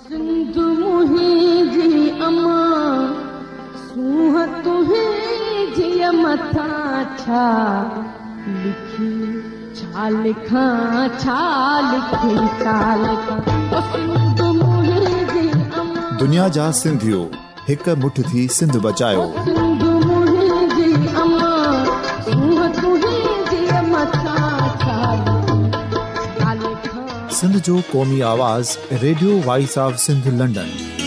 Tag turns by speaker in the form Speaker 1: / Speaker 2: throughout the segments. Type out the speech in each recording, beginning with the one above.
Speaker 1: सिंध मुंहिंजी अमा सूह तुंहिंजी मथा छा लिखी छा लिखां छा लिखी छा लिखां सिंध मुंहिंजी अमा।
Speaker 2: दुनिया जा सिंधियो हिक मुठ थी सिंध बचायो।
Speaker 1: सिंध मुंहिंजी अमा सूह तुंहिंजी मथा छा लिखां।
Speaker 2: सिंध जो क़ौमी आवाज़ radio voice of Sindh London.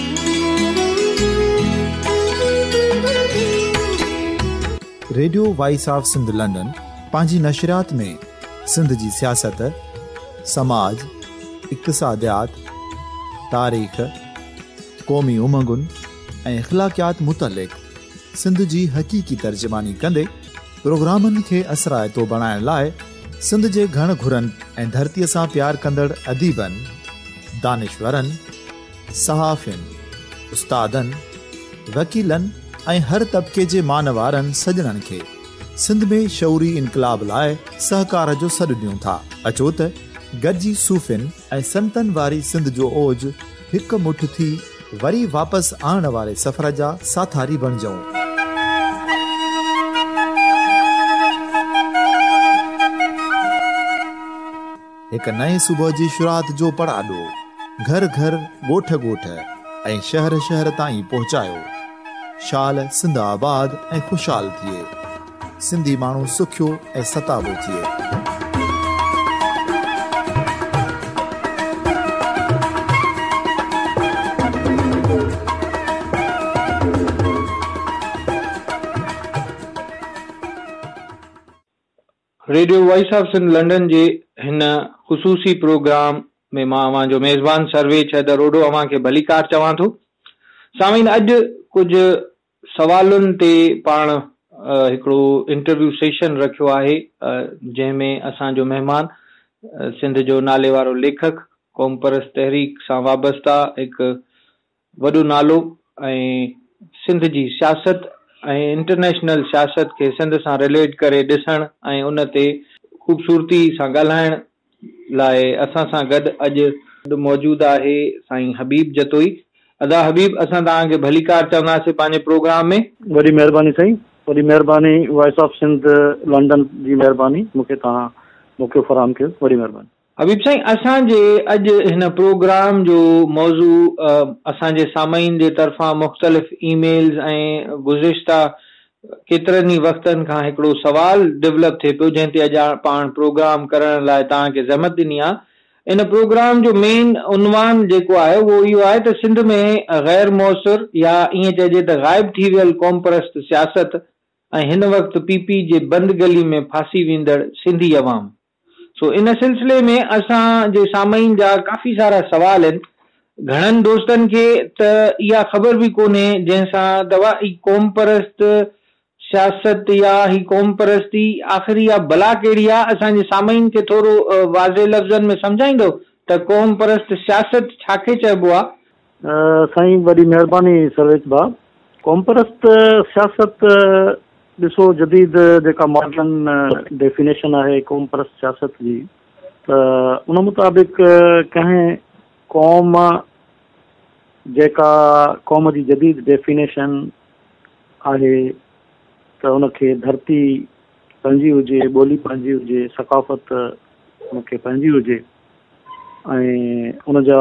Speaker 2: Radio voice of Sindh London पंहिंजी नशरियात में सिंध जी सियासत, समाज, इक़्तिसादियात, तारीख़, क़ौमी उमंगुनि ऐं इख़्लाक़ियात मुतलिक़ सिंध जी हक़ीक़ी तर्जुमानी कंदे प्रोग्रामनि खे असराइतो बणाइण लाइ सिंध जे घण घुरनि ऐं धरतीअ सां प्यार कंदड़ अदीबनि, दानिशवरनि, सहाफ़ियुनि, उस्तादनि, वकीलनि ऐं हर तबिके जे मानवारनि सजणनि खे सिंध में शऊरी इनक़लाब लाइ सहकार जो सॾु ॾियूं था। अचो त गॾिजी सूफ़ियुनि ऐं संतनि वारी सिंध जो ओज हिक मुठ थी वरी वापसि आणण वारे सफ़र जा साथारी बणिजऊं। हिक नए सुबुह जी शुरूआत जो पड़ाॾो घर घर, ॻोठ ॻोठ ऐं शहर शहर ताईं पहुचायो। शाल सिंध आबाद ऐं ख़ुशहाल थिए, सिंधी माण्हू सुखियो ऐं सताबो थिए।
Speaker 3: Radio voice of Sindh London जे हिन ख़ुसूसी प्रोग्राम में मां अवां जो मेज़बान सर्वेज हैदर ओडो अवां खे भलीकार चवां थो। सामीन, अॼु कुझु सवालुनि ते पाण हिकिड़ो इंटरव्यू सेशन रखियो आहे, जंहिंमें असांजो महिमान सिंध जो नाले वारो लेखक, क़ौम परस्त तहरीक सां वाबस्ता हिकु वॾो नालो ऐं सिंध जी सियासत ऐं इंटरनेशनल सियासत खे सिंध सां रिलेट करे ॾिसण ऐं उन ते ख़ूबसूरती सां ॻाल्हाइण लाइ असां सां गॾु अॼु मौजूदु आहे साईं हबीब जतोई। अदा हबीब, असां तव्हांखे भलीकार चवंदासीं पंहिंजे प्रोग्राम में।
Speaker 4: वॾी महिरबानी साईं, वॾी महिरबानी, वॉइस ऑफ सिंध लंडन जी महिरबानी, मूंखे तव्हां मौक़ो फराहम कयो, वॾी महिरबानी।
Speaker 3: हबीब साईं, असांजे अॼु हिन प्रोग्राम जो मौज़ू असांजे सामाईन जे तरफ़ां मुख़्तलिफ़ ईमेल्स ऐं गुज़िश्ता केतिरनि ई वक़्तनि खां हिकिड़ो सवाल डेवलप थिए पियो, जंहिं ते अॼु पाण प्रोग्राम करण लाइ तव्हांखे ज़हमत ॾिनी आहे। इन प्रोग्राम जो मेन उनवान जेको आहे उहो इहो आहे त सिंध में गैर मौसर या ईअं चइजे त ग़ाइब थी वियल क़ौम परस्त सियासत ऐं हिन वक़्तु पीपी जे बंद गली में फासी वेंदड़ सिंधी अवाम। सो इन सिलसिले में असांजे सामाईन जा काफ़ी सारा सवाल आहिनि। घणनि दोस्तनि खे त इहा ख़बर बि कोन्हे जंहिंसां दवा ई क़ौम परस्त सियासत या ही क़ौम परस्ती आख़िरी या भला कहिड़ी आहे। असांजे सामाईन खे थोरो वाज़े लफ़्ज़नि में सम्झाईंदो त क़ौम परस्त सियासत छा खे चइबो आहे?
Speaker 4: साईं, वॾी महिरबानी सर्वेज भाउ। क़ौम परस्त सियासत ॾिसो, जदीद जेका मॉडर्न डेफिनेशन आहे क़ौम परस्त सियासत जी, त उन मुताबिक़ कंहिं क़ौम जेका क़ौम जी जदीद डेफिनेशन आहे त उनखे धरती पंहिंजी हुजे, ॿोली पंहिंजी हुजे, सक़ाफ़त उनखे पंहिंजी हुजे ऐं उनजा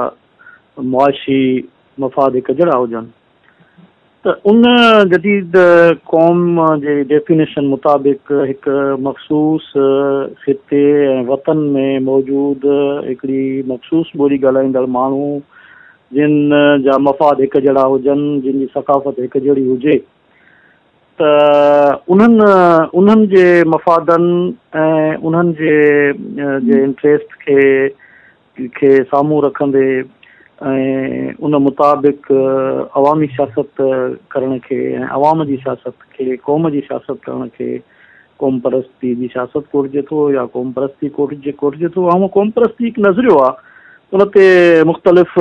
Speaker 4: मुआशी मफ़ाद हिकु जहिड़ा हुजनि, त उन जदीद क़ौम जे डेफिनेशन मुताबिक़ हिकु मख़सूस ख़िते ऐं वतन में मौजूदु हिकिड़ी मख़सूस ॿोली ॻाल्हाईंदड़ माण्हू जिन जा मफ़ाद हिकु जहिड़ा हुजनि, जिन जी सक़ाफ़त हिकु जहिड़ी हुजे, त उन्हनि जे मफ़ादनि ऐं उन्हनि जे इंट्रेस्ट खे साम्हूं रखंदे ऐं उन मुताबिक़ अवामी सियासत करण खे ऐं अवाम जी सियासत खे, क़ौम जी सियासत करण खे क़ौम परस्ती जी सियासत कोटिजे थो या क़ौम परस्ती कोटिजे थो। ऐं क़ौम परस्ती हिकु नज़रियो आहे, उन ते मुख़्तलिफ़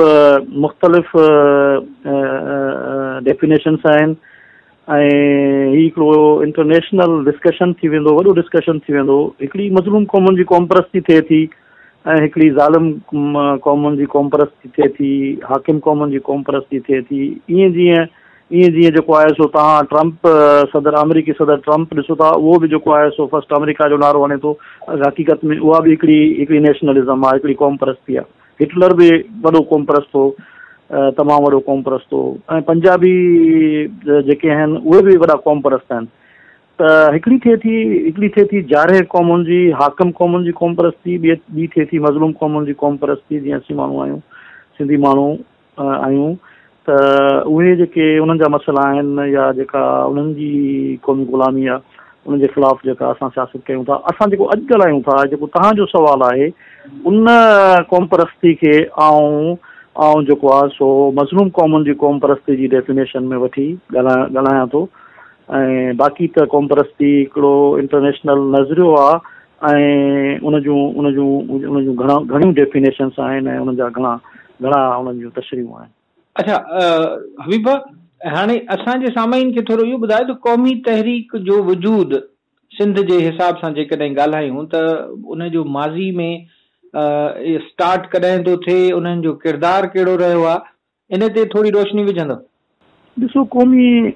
Speaker 4: डेफिनेशन्स आहिनि ऐं ही हिकिड़ो इंटरनेशनल डिस्कशन थी वेंदो, वॾो डिस्कशन थी वेंदो। हिकिड़ी मज़लूम क़ौमुनि जी क़ौम परस्ती थिए थी ऐं हिकिड़ी ज़ालिम क़ौमुनि जी क़ौम परस्ती थिए थी, हाकिम क़ौमुनि जी क़ौम परस्ती थिए थी। ईअं जीअं जेको आहे सो तव्हां ट्रंप अमेरिकी सदर ट्रंप ॾिसो था, उहो बि जेको आहे सो फर्स्ट अमेरिका जो नारो हणे थो। हक़ीक़त में उहा बि हिकिड़ी नेशनलिज़म आहे, हिकिड़ी क़ौम परस्ती आहे। हिटलर बि वॾो क़ौम परस्त हो, तमामु वॾो क़ौम परस्त हो। ऐं पंजाबी जेके आहिनि उहे बि वॾा क़ौम परस्त आहिनि। त हिकिड़ी थिए थी जारे क़ौमुनि जी, हाकिम क़ौमुनि जी क़ौम परस्ती, ॿी थिए थी मज़लूम क़ौमुनि जी क़ौम परस्ती। जीअं असीं माण्हू आहियूं, सिंधी माण्हू आहियूं, त उहे जेके उन्हनि जा मसइला आहिनि या जेका उन्हनि जी क़ौमी ग़ुलामी आहे, उनजे ख़िलाफ़ु जेका असां सियासत कयूं था, असां जेको अॼु ॻाल्हायूं था, जेको तव्हांजो सुवालु आहे, उन क़ौम परस्ती खे आउं जेको आहे सो मज़लूम क़ौमुनि जी क़ौम परस्ती जी डेफिनेशन में वठी ॻाल्हायां थो। ऐं बाक़ी त क़ौम परस्ती हिकिड़ो इंटरनेशनल नज़रियो आहे ऐं उन जूं घणियूं डेफिनेशन्स आहिनि ऐं उन्हनि जा घणा उन्हनि जूं तशरीहूं आहिनि।
Speaker 3: अच्छा हबीबा, हाणे असांजे सामाईन खे थोरो इहो ॿुधायो त क़ौमी तहरीक जो वजूद सिंध जे हिसाब सां जेकॾहिं ॻाल्हायूं त उन जो माज़ी में स्टार्ट कॾहिं थो थिए, उन्हनि जो किरदारु कहिड़ो रहियो आहे, इन ते थोरी रोशनी विझंदो।
Speaker 4: ॾिसो, क़ौमी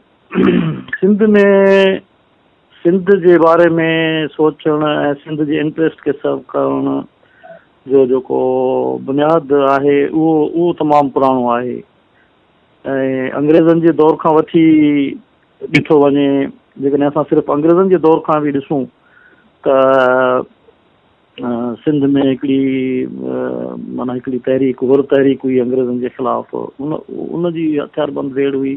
Speaker 4: सिंध जे बारे में सोचणु ऐं सिंध जे इंट्रस्ट खे सर्व करण जो जेको बुनियादु आहे उहो तमामु पुराणो आहे। ऐं अंग्रेज़नि जे दौर खां वठी ॾिठो वञे, जेकॾहिं असां सिर्फ़ु अंग्रेज़नि जे दौर खां बि ॾिसूं त सिंध में हिकिड़ी तहरीक हुई अंग्रेज़नि जे ख़िलाफ़। उन जी हथियारबंद रेड हुई।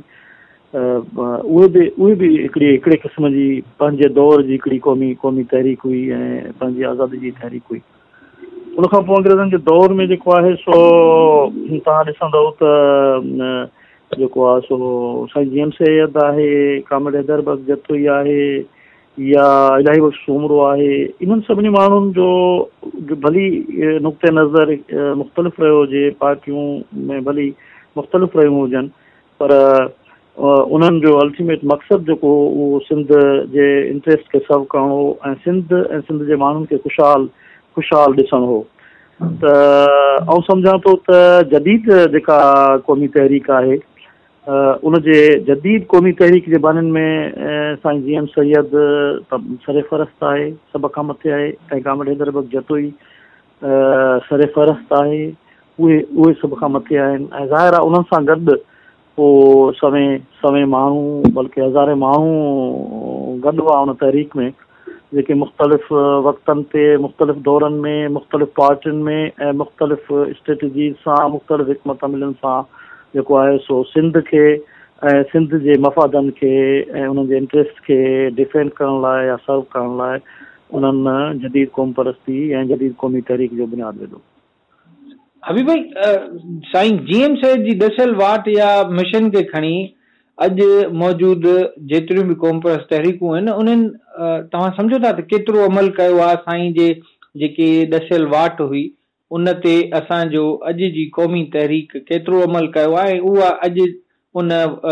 Speaker 4: उहे बि हिकिड़े क़िस्म जी पंहिंजे दौर जी हिकिड़ी क़ौमी तहरीक हुई ऐं पंहिंजी आज़ादी जी तहरीक हुई। उनखां पोइ अंग्रेज़नि जे दौर में जेको आहे सो तव्हां ॾिसंदव त जेको आहे सो साईं जेम्स सैयद आहे, कामिल हैदर बख़्श जतोई आहे या इलाही बख़्श सूमरो आहे। इन्हनि सभिनी माण्हुनि जो भली नुक़्ते नज़र मुख़्तलिफ़ रहियो हुजे, पार्टियूं में भली मुख़्तलिफ़ रहियूं हुजनि, पर उन्हनि जो अल्टीमेट मक़सदु जेको उहो सिंध जे इंट्रस्ट खे सर्व करणो हो ऐं सिंध जे माण्हुनि खे ख़ुशहाल ॾिसणु हो। त आउं सम्झां थो त जदीद जेका क़ौमी तहरीक आहे, उनजे जदीद क़ौमी तहरीक जे बाननि में साईं जी एम सैयद सरेफ़रस्त आहे, सभ खां मथे आहे, ऐं कामिल हैदर बख़्श जतोई सरेफ़रस्त आहे। उहे सभ खां मथे आहिनि। ऐं ज़ाहिर आहे उन्हनि सां गॾु पोइ सवें माण्हू, बल्कि हज़ारे माण्हू गॾु हुआ उन तहरीक में, जेके मुख़्तलिफ़ वक़्तनि ते मुख़्तलिफ़ दौरनि में मुख़्तलिफ़ पार्टियुनि में ऐं मुख़्तलिफ़ स्ट्रेटजीज़ सां मुख़्तलिफ़ हिकमत अमलनि सां जेको आहे सो सिंध खे ऐं सिंध जे मफ़ादनि खे ऐं उन्हनि जे इंट्रस्ट खे डिफेंड करण लाइ या सर्व करण लाइ उन्हनि जदीद क़ौम परस्ती ऐं जदीद क़ौमी तहरीक जो बुनियादु विधो।
Speaker 3: हबीब भाई, साईं जी एम सैयद जी दसियल वाट या मिशन खे खणी अॼु मौजूदु जेतिरियूं बि क़ौम परस्त तहरीकूं आहिनि, उन्हनि तव्हां सम्झो था त केतिरो अमल कयो आहे साईं जे जेके दसियल वाट हुई उन ते असांजो अॼु जी क़ौमी तहरीक केतिरो अमल कयो आहे, उहा अॼु उन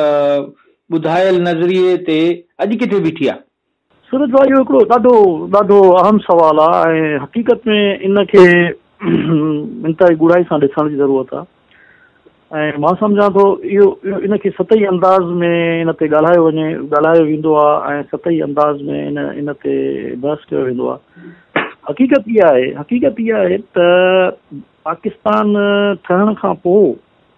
Speaker 3: ॿुधायल नज़रिए ते अॼु किथे बीठी आहे?
Speaker 4: सूरज भाई, इहो हिकिड़ो ॾाढो अहम सुवालु आहे ऐं हक़ीक़त में इनखे इंतहाई गुड़ाई सां ॾिसण जी ज़रूरत आहे। ऐं मां सम्झां थो इहो इनखे सतही अंदाज़ में इन ते ॻाल्हायो वेंदो आहे ऐं सतही अंदाज़ में इन ते बहस कयो वेंदो आहे। हक़ीक़त इहा आहे त पाकिस्तान ठहण खां पोइ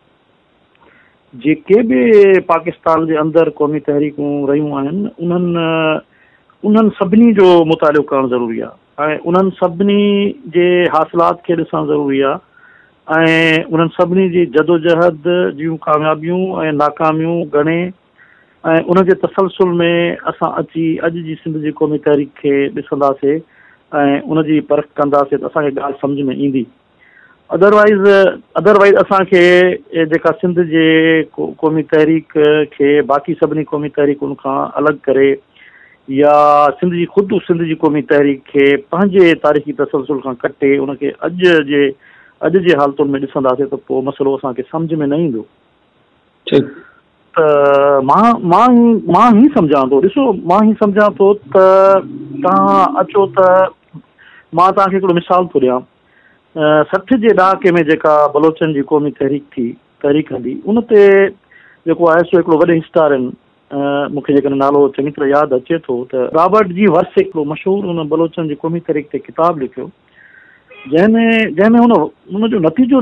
Speaker 4: जेके बि पाकिस्तान जे अंदरि क़ौमी तहरीकूं रहियूं आहिनि, उन्हनि सभिनी जो मुतालो करणु ज़रूरी आहे ऐं उन्हनि सभिनी जे हासिलात खे ॾिसणु ज़रूरी आहे ऐं उन्हनि सभिनी जी जदोजहद जूं कामयाबियूं ऐं नाकामियूं ॻणे ऐं उनजे तसलसुल में असां अची अॼु जी सिंध जी क़ौमी तहरीक खे ॾिसंदासीं ऐं उनजी परख कंदासीं त असांखे ॻाल्हि सम्झ में ईंदी। अदरवाइज़ असांखे जेका सिंध जे क़ौमी तहरीक खे बाक़ी सभिनी क़ौमी तहरीकुनि खां अलॻि करे या सिंध जी क़ौमी तहरीक खे पंहिंजे तारीख़ी तसलसुल खां कटे उनखे अॼु जे हालतुनि में ॾिसंदासीं त पोइ मसइलो असांखे सम्झ में न ईंदो। त मां ही सम्झां थो त तव्हां अचो त मां तव्हांखे हिकिड़ो मिसाल थो ॾियां। 60 जे ॾहाके में जेका बलोचनि जी क़ौमी तहरीक हली उन ते जेको आहे सो हिकिड़ो वॾे हिस्सार आहिनि, मूंखे जेकॾहिं नालो चङी तरह यादि अचे थो त रॉबर्ट जी वर्स हिकिड़ो मशहूरु हुन बलोचनि जी क़ौमी तहरीक ते किताबु लिखियो, जंहिंमें हुनजो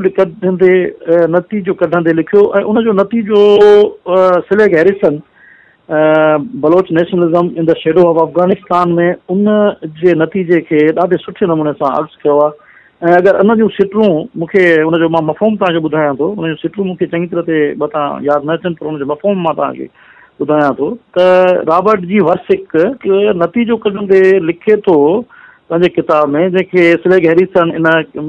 Speaker 4: नतीजो कढंदे लिखियो ऐं उनजो नतीजो Selig Harrison Baloch nationalism in the shadow of Afghanistan में उन जे नतीजे खे ॾाढे सुठे नमूने सां अर्ज़ु कयो आहे। ऐं अगरि उन जूं सिटरूं मूंखे उनजो मां मफ़हूम तव्हांखे ॿुधायां थो, उनजूं सिटरूं मूंखे चङी तरह ते मथां यादि न अचनि पर उनजो मफ़हूम मां तव्हांखे ॿुधायां थो त रॉबर्ट जी वर्सिक नतीजो कढंदे लिखे थो पंहिंजे किताब में, जंहिंखे Selig Harrison in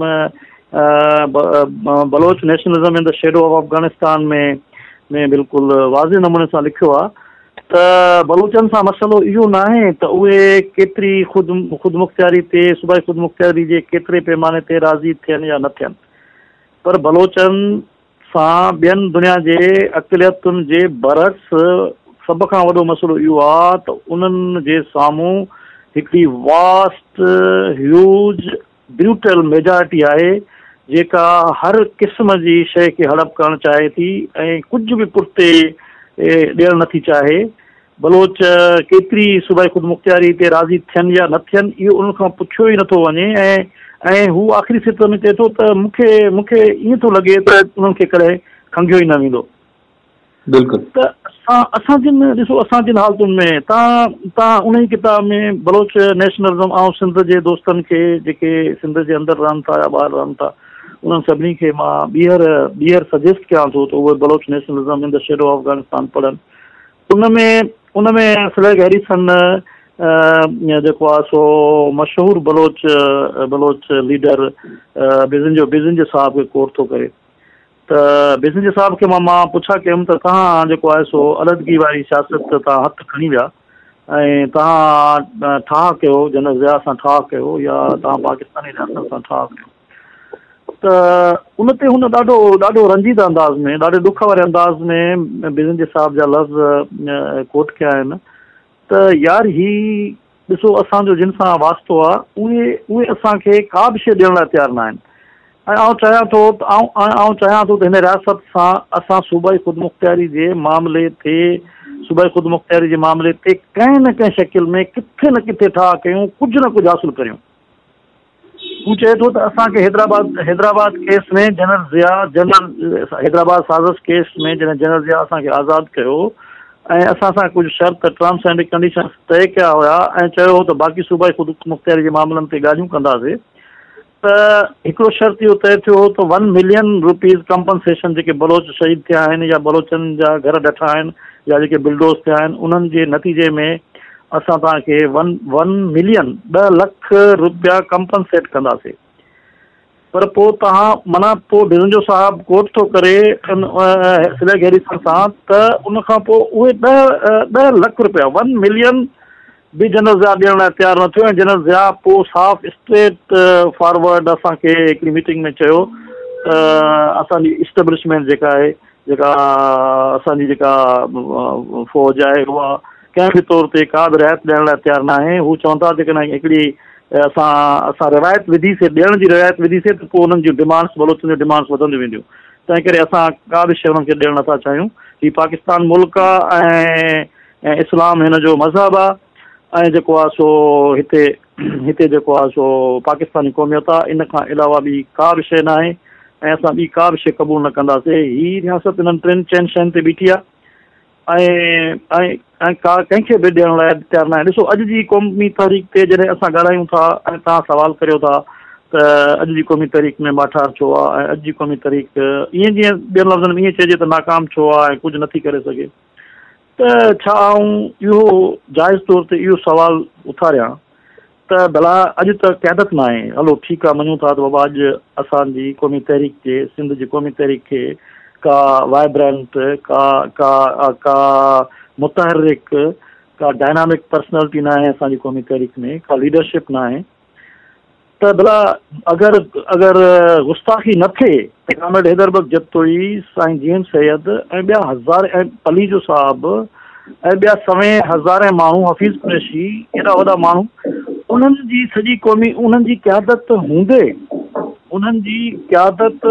Speaker 4: Baloch nationalism in the shadow of Afghanistan में बिल्कुलु वाज़े नमूने सां लिखियो आहे त बलूचनि सां मसइलो इहो न आहे त उहे केतिरी ख़ुदि मुख़्तियारी ते सूबाई ख़ुदि मुख़्तियारी जे केतिरे पैमाने ते राज़ी थियनि या न थियनि, पर बलोचनि सां ॿियनि दुनिया जे अक़लियतुनि जे बरक्स सभ खां वॾो मसइलो इहो आहे त उन्हनि जे साम्हूं हिकिड़ी वास्ट ह्यूज ब्रूटल मेजॉरिटी आहे जेका हर क़िस्म जी शइ खे हड़प करणु चाहे थी ऐं कुझु बि पुठिते ॾियणु नथी चाहे। बलोच केतिरी सूबाई ख़ुदि मुख़्तियारी ते राज़ी थियनि या न थियनि इहो उन्हनि खां पुछियो ई नथो वञे ऐं हू आख़िरी सिट में चए थो त मूंखे ईअं थो लॻे त उन्हनि खे कॾहिं खंघियो ई न वेंदो।
Speaker 3: बिल्कुलु।
Speaker 4: त असां जिन हालतुनि में तव्हां उन ई किताब में बलोच नेशनलिज़म ऐं सिंध जे दोस्तनि खे जेके सिंध जे अंदरि रहनि था या ॿाहिरि रहनि था उन्हनि सभिनी खे मां ॿीहर सजेस्ट कयां थो त उहे Baloch nationalism in the shadow of Afghanistan पढ़नि। उनमें स्लेग हैरिसन जेको आहे सो मशहूरु बलोच लीडर बिज़िंजो साहब खे कोट थो करे त बिज़िंजो साहब खे मां पुछा कयुमि त तव्हां जेको आहे सो अलॻगी वारी सियासत तव्हां हथु खणी विया ऐं तव्हां ठाह कयो जनरल ज़िया सां ठाह कयो या तव्हां पाकिस्तानी रियासत सां ठाह कयो, त उन ते हुन ॾाढो रंजीदा अंदाज़ में ॾाढे ॾुख वारे अंदाज़ में बिज़िंजो साहब जा लफ़्ज़ कोट कया आहिनि त यार ही ॾिसो असांजो जिन सां वास्तो आहे उहे असांखे का बि शइ ॾियण लाइ तयारु न आहिनि ऐं आउं चाहियां थो त हिन रियासत सां असां सूबाई ख़ुदि मुख़्तियारी जे मामले ते कंहिं न कंहिं शकिल में किथे न किथे ठाह कयूं, कुझु न कुझु हासिलु करियूं। हू चए थो त असांखे हैदराबाद केस में हैदराबाद साज़िश केस में जॾहिं जनरल ज़िया असांखे आज़ादु कयो ऐं असां सां कुझु शर्त टर्म्स एंड कंडीशन्स तय कया हुया ऐं चयो हो त बाक़ी सूबाई ख़ुदि मुख़्तियारी जे मामलनि ते ॻाल्हियूं कंदासीं, त हिकिड़ो शर्त इहो तय थियो हो त 1 मिलियन रुपीज़ कंपनसेशन जेके बलोच शहीद थिया आहिनि या बलोचनि जा घर ॾठा आहिनि या जेके बिल्डोज़ थिया आहिनि उन्हनि जे नतीजे में असां तव्हांखे 1 मिलियन 10 लख रुपया कंपनसेट कंदासीं। पर पोइ पोइ बिज़िंजो साहब कोट थो करे स्लेग हैरिसन सां त उनखां पोइ उहे 10 लख रुपया 1 मिलियन बि जनरल ज़िया ॾियण लाइ तयारु न थियो ऐं जनरल ज़िया पोइ साफ़ स्ट्रेट फॉरवर्ड असांखे हिकिड़ी मीटिंग में चयो त असांजी इस्टेब्लिशमेंट जेका असांजी जेका फ़ौज आहे उहा कंहिं बि तौर ते का बि रिआयत ॾियण लाइ तयारु न आहे। हू चवनि था जेकॾहिं हिकिड़ी असां रिवायत विधीसीं ॾियण जी रिवायत विधीसीं त पोइ उन्हनि जूं डिमांड्स बलोचनि जूं डिमांड्स वधंदियूं वेंदियूं, तंहिं करे असां का बि शइ उन्हनि खे ॾियणु नथा चाहियूं। हीउ पाकिस्तान मुल्क आहे ऐं इस्लाम हिन जो मज़हब आहे ऐं जेको आहे सो हिते जेको आहे सो पाकिस्तानी क़ौमियत आहे, इन खां अलावा ॿी का बि शइ न आहे ऐं असां ॿी का बि शइ क़बूल न कंदासीं। हीअ रियासत इन्हनि 3 शयुनि ते बीठी आहे ऐं का कंहिंखे बि ॾियण लाइ तयारु न आहे। ॾिसो अॼु जी क़ौमी तहरीक ते जॾहिं असां ॻाल्हायूं था ऐं तव्हां सवाल करियो था त अॼु जी क़ौमी तहरीक में माठार छो आहे ऐं अॼु जी क़ौमी तहरीक ईअं जीअं ॿियनि लफ़्ज़नि में ईअं चइजे त नाकाम छो आहे ऐं कुझु नथी करे सघे, त छा आऊं इहो जाइज़ तौर ते इहो सुवाल उथारियां त भला अॼु त क़यादत न आहे, हलो ठीकु आहे मञूं था त बाबा अॼु असांजी क़ौमी तहरीक जे सिंध जी क़ौमी तहरीक खे का वाइब्रेंट का मुतहरिक का डायनामिक पर्सनैलिटी न आहे असांजी क़ौमी तहरीक में, का लीडरशिप न आहे, त भला अगरि गुस्ताखी न थिए त कामिल हैदरबग जतोई साईं जीएम सैयद ऐं ॿिया ऐं पलीजो साहब ऐं ॿिया सवें हज़ारे माण्हू हफ़ीज़ कुरैशी एॾा वॾा माण्हू उन्हनि जी सॼी क़ौमी उन्हनि जी क़यादत हूंदे उन्हनि जी क़यादत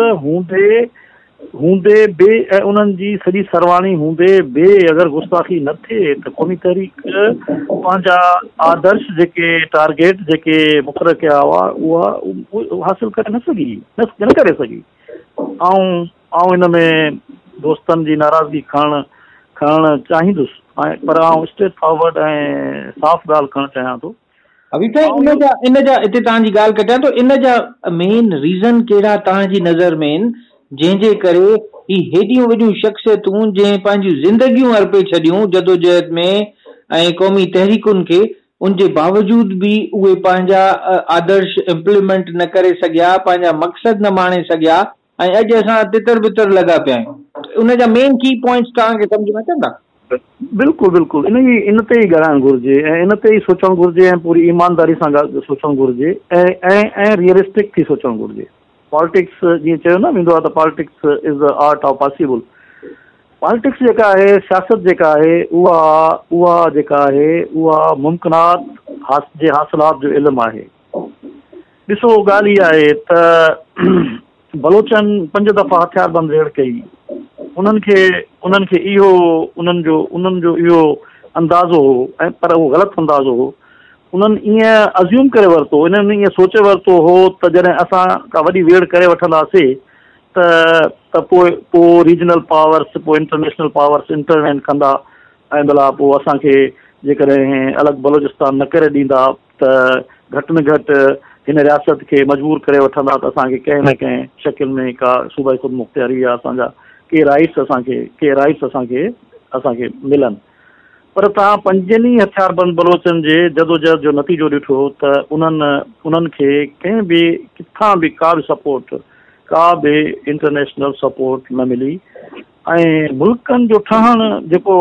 Speaker 4: हूंदे बे ऐं उन्हनि जी सॼी सरवाणी हूंदे बे अगरि गुस्ताखी न थिए त क़ौमी तहरीक पंहिंजा आदर्श जेके टारगेट जेके मुक़ररु कया हुआ उहा हासिल करे न करे सघी। ऐं हिन में दोस्तनि जी नाराज़गी खणणु चाहींदुसि पर आउं स्ट्रेट फॉरवर्ड ऐं साफ़ ॻाल्हि करणु चाहियां थो।
Speaker 3: अभी इन जा हिते तव्हांजी ॻाल्हि कटियां थो, इन जा मेन रीज़न कहिड़ा तव्हांजी नज़र में जंहिंजे करे ही हेॾियूं वॾियूं शख़्सियतूं जंहिं पंहिंजूं ज़िंदगियूं अर्पे छॾियूं जदोजहद में ऐं क़ौमी तहरीकुनि खे, उनजे बावजूद बि उहे पंहिंजा आदर्श इम्प्लीमेंट न करे सघिया, पंहिंजा मक़सद न माणे सघिया ऐं अॼु असां तितर बितर लॻा पिया आहियूं। उन जा मेन की पॉइंट्स तव्हांखे सम्झ में अचनि था?
Speaker 4: बिल्कुलु इन ते ई ॻाल्हाइणु घुरिजे ऐं इन ते ई सोचणु घुरिजे ऐं पूरी ईमानदारी सां सोचणु घुरिजे ऐं रियलिस्टिक थी सोचणु घुरिजे। पॉलिटिक्स जीअं चयो न वेंदो आहे त politics is the art of possible. Politics जेका आहे, सियासत जेका आहे, उहा जेका आहे उहा मुमकिनात जे हासिलात जो इल्मु आहे। ॾिसो ॻाल्हि इहा आहे त बलोचनि 5 दफ़ा हथियारबंद रेड कई। उन्हनि खे इहो उन्हनि जो इहो अंदाज़ो हो ऐं पर उहो ग़लति अंदाज़ो हो। उन्हनि ईअं अज़्यूम करे वरितो, इन्हनि ईअं सोचे वरितो हो त जॾहिं असां का वॾी वेड़ करे वठंदासीं त पोइ रीजनल पावर्स, पोइ इंटरनेशनल पावर्स इंटरवेन कंदा ऐं भला पोइ असांखे जेकॾहिं अलॻि बलोचिस्तान न करे ॾींदा त घटि में घटि हिन रियासत खे मजबूर करे वठंदा त असांखे कंहिं न कंहिं शकिल में का सूबाई ख़ुदि मुख़्तियारी या असांजा के राइट्स असांखे मिलनि। पर तव्हां 5 ई हथियारबंद बलोचनि जे जदोजहद जो नतीजो ॾिठो त उन्हनि खे कंहिं बि किथां बि का बि इंटरनेशनल सपोर्ट न मिली ऐं मुल्कनि जो ठहणु जेको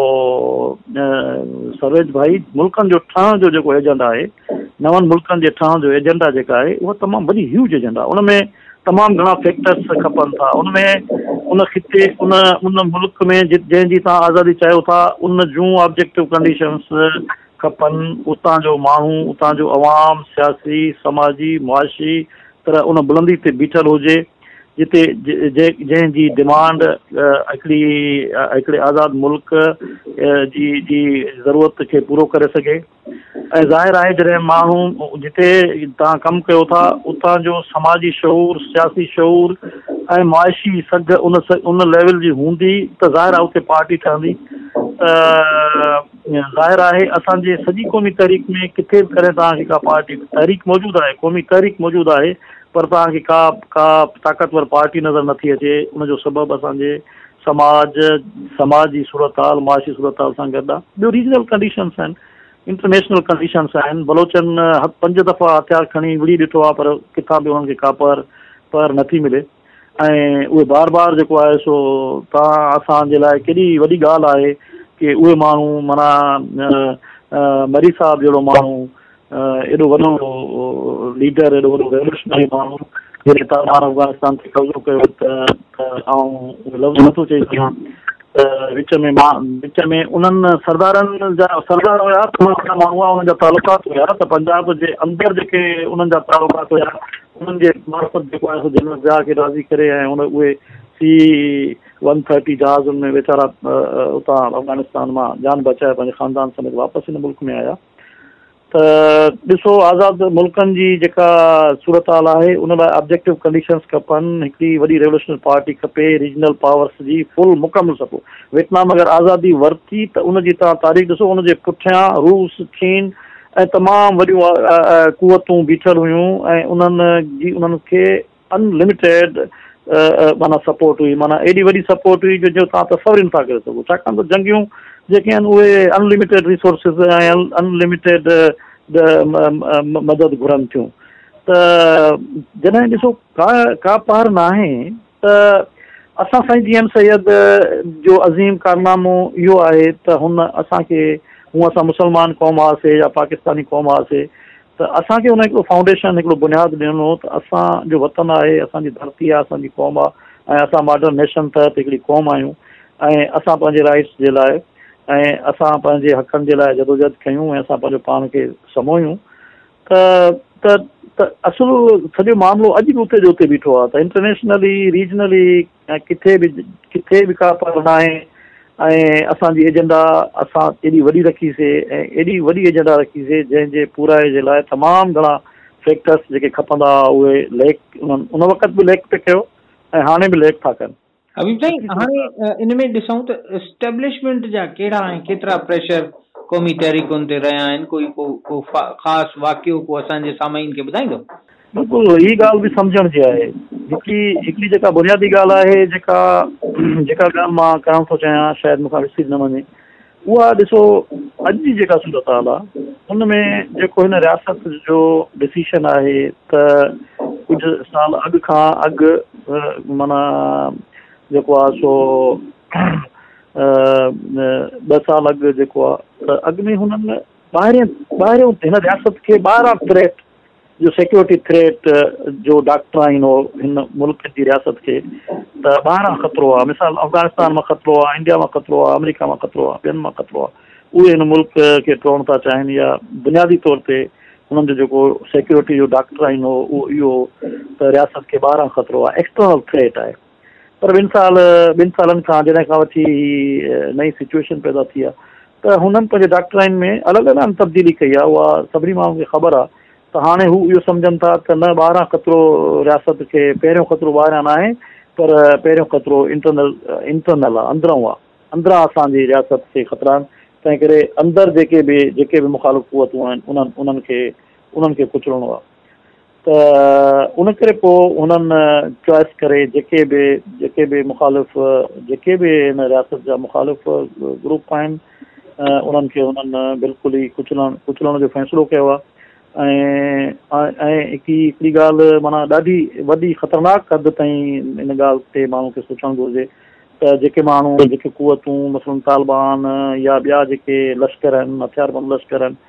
Speaker 4: सर्वेज भाई मुल्कनि जो ठहण जो जेको एजेंडा आहे, नवनि मुल्कनि जे ठहण जो एजेंडा जेका आहे उहा तमामु वॾी ह्यूज एजेंडा। उन में तमामु घणा फैक्टर्स खपनि था। उन खिते उन मुल्क में जंहिंजी तव्हां आज़ादी चाहियो था उन जूं ऑब्जेक्टिव कंडीशन्स खपनि। उतां जो माण्हू, उतां जो अवाम सियासी समाजी मुआशी तरह उन बुलंदी ते बीठल हुजे जिते जंहिंजी डिमांड हिकिड़े आज़ाद मुल्क जी ज़रूरत खे पूरो करे सघे। ऐं ज़ाहिर आहे जॾहिं माण्हू जिते तव्हां कमु कयो था उतां जो समाजी शऊर, सियासी शऊर ऐं मुआशी सघ उन लेवल जी हूंदी त ज़ाहिर आहे उते पार्टी ठहंदी। ज़ाहिर आहे असांजे सॼी क़ौमी तहरीक में किथे बि करे तव्हांखे का पार्टी तहरीक मौजूदु आहे, क़ौमी तहरीक मौजूदु आहे, पर तव्हांखे का ताक़तवर पार्टी नज़र नथी अचे। उनजो सबबु असांजे समाज जी सूरत हाल, मुआशी सूरत हाल सां गॾु आहे। ॿियो रीजनल कंडीशन्स आहिनि, इंटरनेशनल कंडीशन्स आहिनि। बलोचनि 5 दफ़ा हथियार खणी विड़ी ॾिठो आहे पर किथां बि उन्हनि खे का पर नथी मिले ऐं उहे बार बार जेको आहे सो तव्हां असांजे लाइ केॾी वॾी ॻाल्हि आहे कि उहे माण्हू माना मरी साहब जहिड़ो माण्हू, एॾो वॾो लीडर, एॾो वॾो रेवल्यूशनरी माण्हू जॾहिं तालिबान अफ़गानिस्तान ते कब्ज़ो कयो त लफ़्ज़ नथो चई सघां त विच में उन्हनि सरदार हुया, तमामु माण्हू हुआ, उन्हनि जा तालुकात हुया त पंजाब जे अंदरि जेके उन्हनि जा तालुकात हुया उन्हनि जे मार्फत जेको आहे सो जनरल ज़िया खे राज़ी करे ऐं उहे C-130 जहाज़ुनि में वीचारा उतां अफ़गानिस्तान मां जान बचाए पंहिंजे ख़ानदान समेत वापसि हिन मुल्क में आया। त ॾिसो आज़ाद मुल्कनि जी जेका सूरत हाल आहे उन लाइ ऑब्जेक्टिव कंडीशन्स खपनि। हिकिड़ी वॾी रेवल्यूशनरी पार्टी खपे, रीजनल पावर्स जी फुल मुकमल सपोर्ट। वियतनाम अगरि आज़ादी वरिती त उनजी तव्हां तारीख़ ॾिसो, उनजे पुठियां रूस, चीन ऐं तमामु वॾियूं कुवतूं बीठल हुयूं ऐं उन्हनि खे अनलिमिटेड माना सपोर्ट हुई, माना एॾी वॾी सपोर्ट हुई जो तव्हां तसवुरु नथा करे सघो। छाकाणि त जंगियूं जेके आहिनि उहे अनलिमिटेड रिसोर्सिस ऐं अनलिमिटेड मदद घुरनि थियूं। त जॾहिं ॾिसो का पार न आहे त असां साईं GM सैयद जो अज़ीम कारनामो इहो आहे त हुन असांखे, हूअं असां मुस्लमान क़ौम हुआसीं या पाकिस्तानी क़ौम हुआसीं, त असांखे हुन हिकिड़ो फाउंडेशन, हिकिड़ो बुनियादु ॾिनो त असांजो वतन आहे, असांजी धरती आहे, असांजी क़ौम आहे ऐं असां मॉडर्न नेशन तहत हिकिड़ी क़ौम आहियूं ऐं असां पंहिंजे राइट्स जे लाइ ऐं असां पंहिंजे हक़नि जे लाइ जदोजहद कयूं ऐं असां पंहिंजो पाण खे समोयूं। त त असुलु सॼो मामिलो अॼु बि उते जो उते बीठो आहे। त इंटरनेशनली रीजनली किथे बि का पर न आहे। ऐं असांजी एजेंडा असां एॾी वॾी रखीसीं ऐं एॾी वॾी एजेंडा रखीसीं जंहिंजे पूराए जे लाइ तमामु घणा फैक्टर्स जेके खपंदा उहे लैक उन वक़्तु बि लैक पे कयो ऐं हाणे बि लैक था कनि।
Speaker 3: हबीब साईं, हाणे इन में ॾिसूं त एस्टेब्लिशमेंट जा कहिड़ा ऐं केतिरा प्रेशर क़ौमी तहरीकुनि ते रहिया आहिनि? को ख़ासि वाक़ियो को असांजे सामाईन खे ॿुधाईंदो?
Speaker 4: बिल्कुलु, हीअ ॻाल्हि बि सम्झण जी आहे। हिकिड़ी जेका बुनियादी ॻाल्हि आहे जेका ॻाल्हि मां करणु थो चाहियां, शायदि मूंखां विसरी न वञे, उहा ॾिसो अॼु जी जेका सूरत हाल आहे हुन में जेको हिन रियासत जो डिसीशन आहे त कुझु साल अॻु खां अॻु माना जेको आहे सो 2 साल अॻु जेको आहे त अॻु में हुननि ॿाहिरियों हिन रियासत खे 12 थ्रेट जो सिक्योरिटी थ्रेट जो डॉक्ट्राइन हो हिन मुल्क जी रियासत खे त 12 ख़तरो आहे। मिसाल अफ़गानिस्तान मां ख़तरो आहे, इंडिया मां ख़तरो आहे, अमेरिका मां ख़तरो आहे, ॿियनि मां ख़तरो आहे। उहे हिन मुल्क खे टोड़ण था चाहिनि या बुनियादी तौर ते हुननि जो जेको सिक्योरिटी जो डॉक्ट्राइन हो उहो इहो त रियासत खे 12 ख़तरो आहे, एक्सटर्नल थ्रेट आहे। पर 2 सालनि खां जॾहिं खां वठी नई सिचुएशन पैदा थी आहे त हुननि पंहिंजे डॉक्ट्राइन में अलॻि अलॻि तब्दीली कई आहे। उहा सभिनी माण्हुनि खे ख़बर आहे त हाणे हू इहो सम्झनि था त न 12 ख़तरो रियासत खे, पहिरियों ख़तरो ॿाहिरां न आहे पर पहिरियों ख़तरो इंटरनल आहे, अंदरां असांजी रियासत खे ख़तरा आहिनि। तंहिं करे अंदरि जेके बि मुखालिफ़ क़ुवतूं आहिनि उन्हनि खे कुचलणो आहे। त उन करे पोइ हुननि चॉइस करे जेके बि मुखालिफ़ जेके बि हिन रियासत जा मुखालिफ़ ग्रुप आहिनि उन्हनि बिल्कुलु ई कुचलण जो फ़ैसिलो कयो आहे। ऐं हिकिड़ी ॻाल्हि माना ॾाढी वॾी ख़तरनाक हद ताईं इन ॻाल्हि ते माण्हू खे सोचणु घुरिजे त जेके क़ुवतूं मसलन तालिबान या ॿिया जेके लश्कर आहिनि, हथियारबंद लश्कर आहिनि,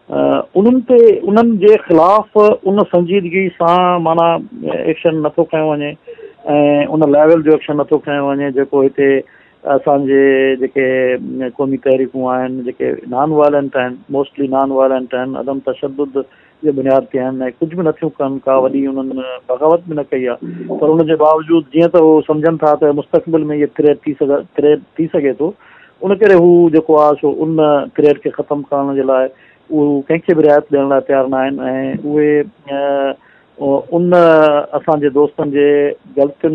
Speaker 4: उन्हनि जे ख़िलाफ़ उन संजीदगी सां माना एक्शन नथो खयो वञे ऐं उन लेवल जो एक्शन नथो खयो वञे जेको हिते असांजे जेके क़ौमी तहरीकूं आहिनि जेके नॉन वायलेंट आहिनि, मोस्टली नॉन वायलेंट आहिनि, अदम तशद्दुद जे बुनियाद ते आहिनि ऐं कुझु बि नथियूं कनि, का वॾी उन्हनि बग़ावत बि न कई आहे। पर उनजे बावजूदि जीअं त उहो सम्झनि था त मुस्तक़बिल में इहे थ्रेट थी सघे थो, उन करे हू जेको आहे सो उन थ्रेट खे ख़तमु करण जे लाइ उहे कंहिंखे बि रिआयत ॾियण लाइ तयारु न आहिनि ऐं उहे उन असांजे दोस्तनि जे ग़लतियुनि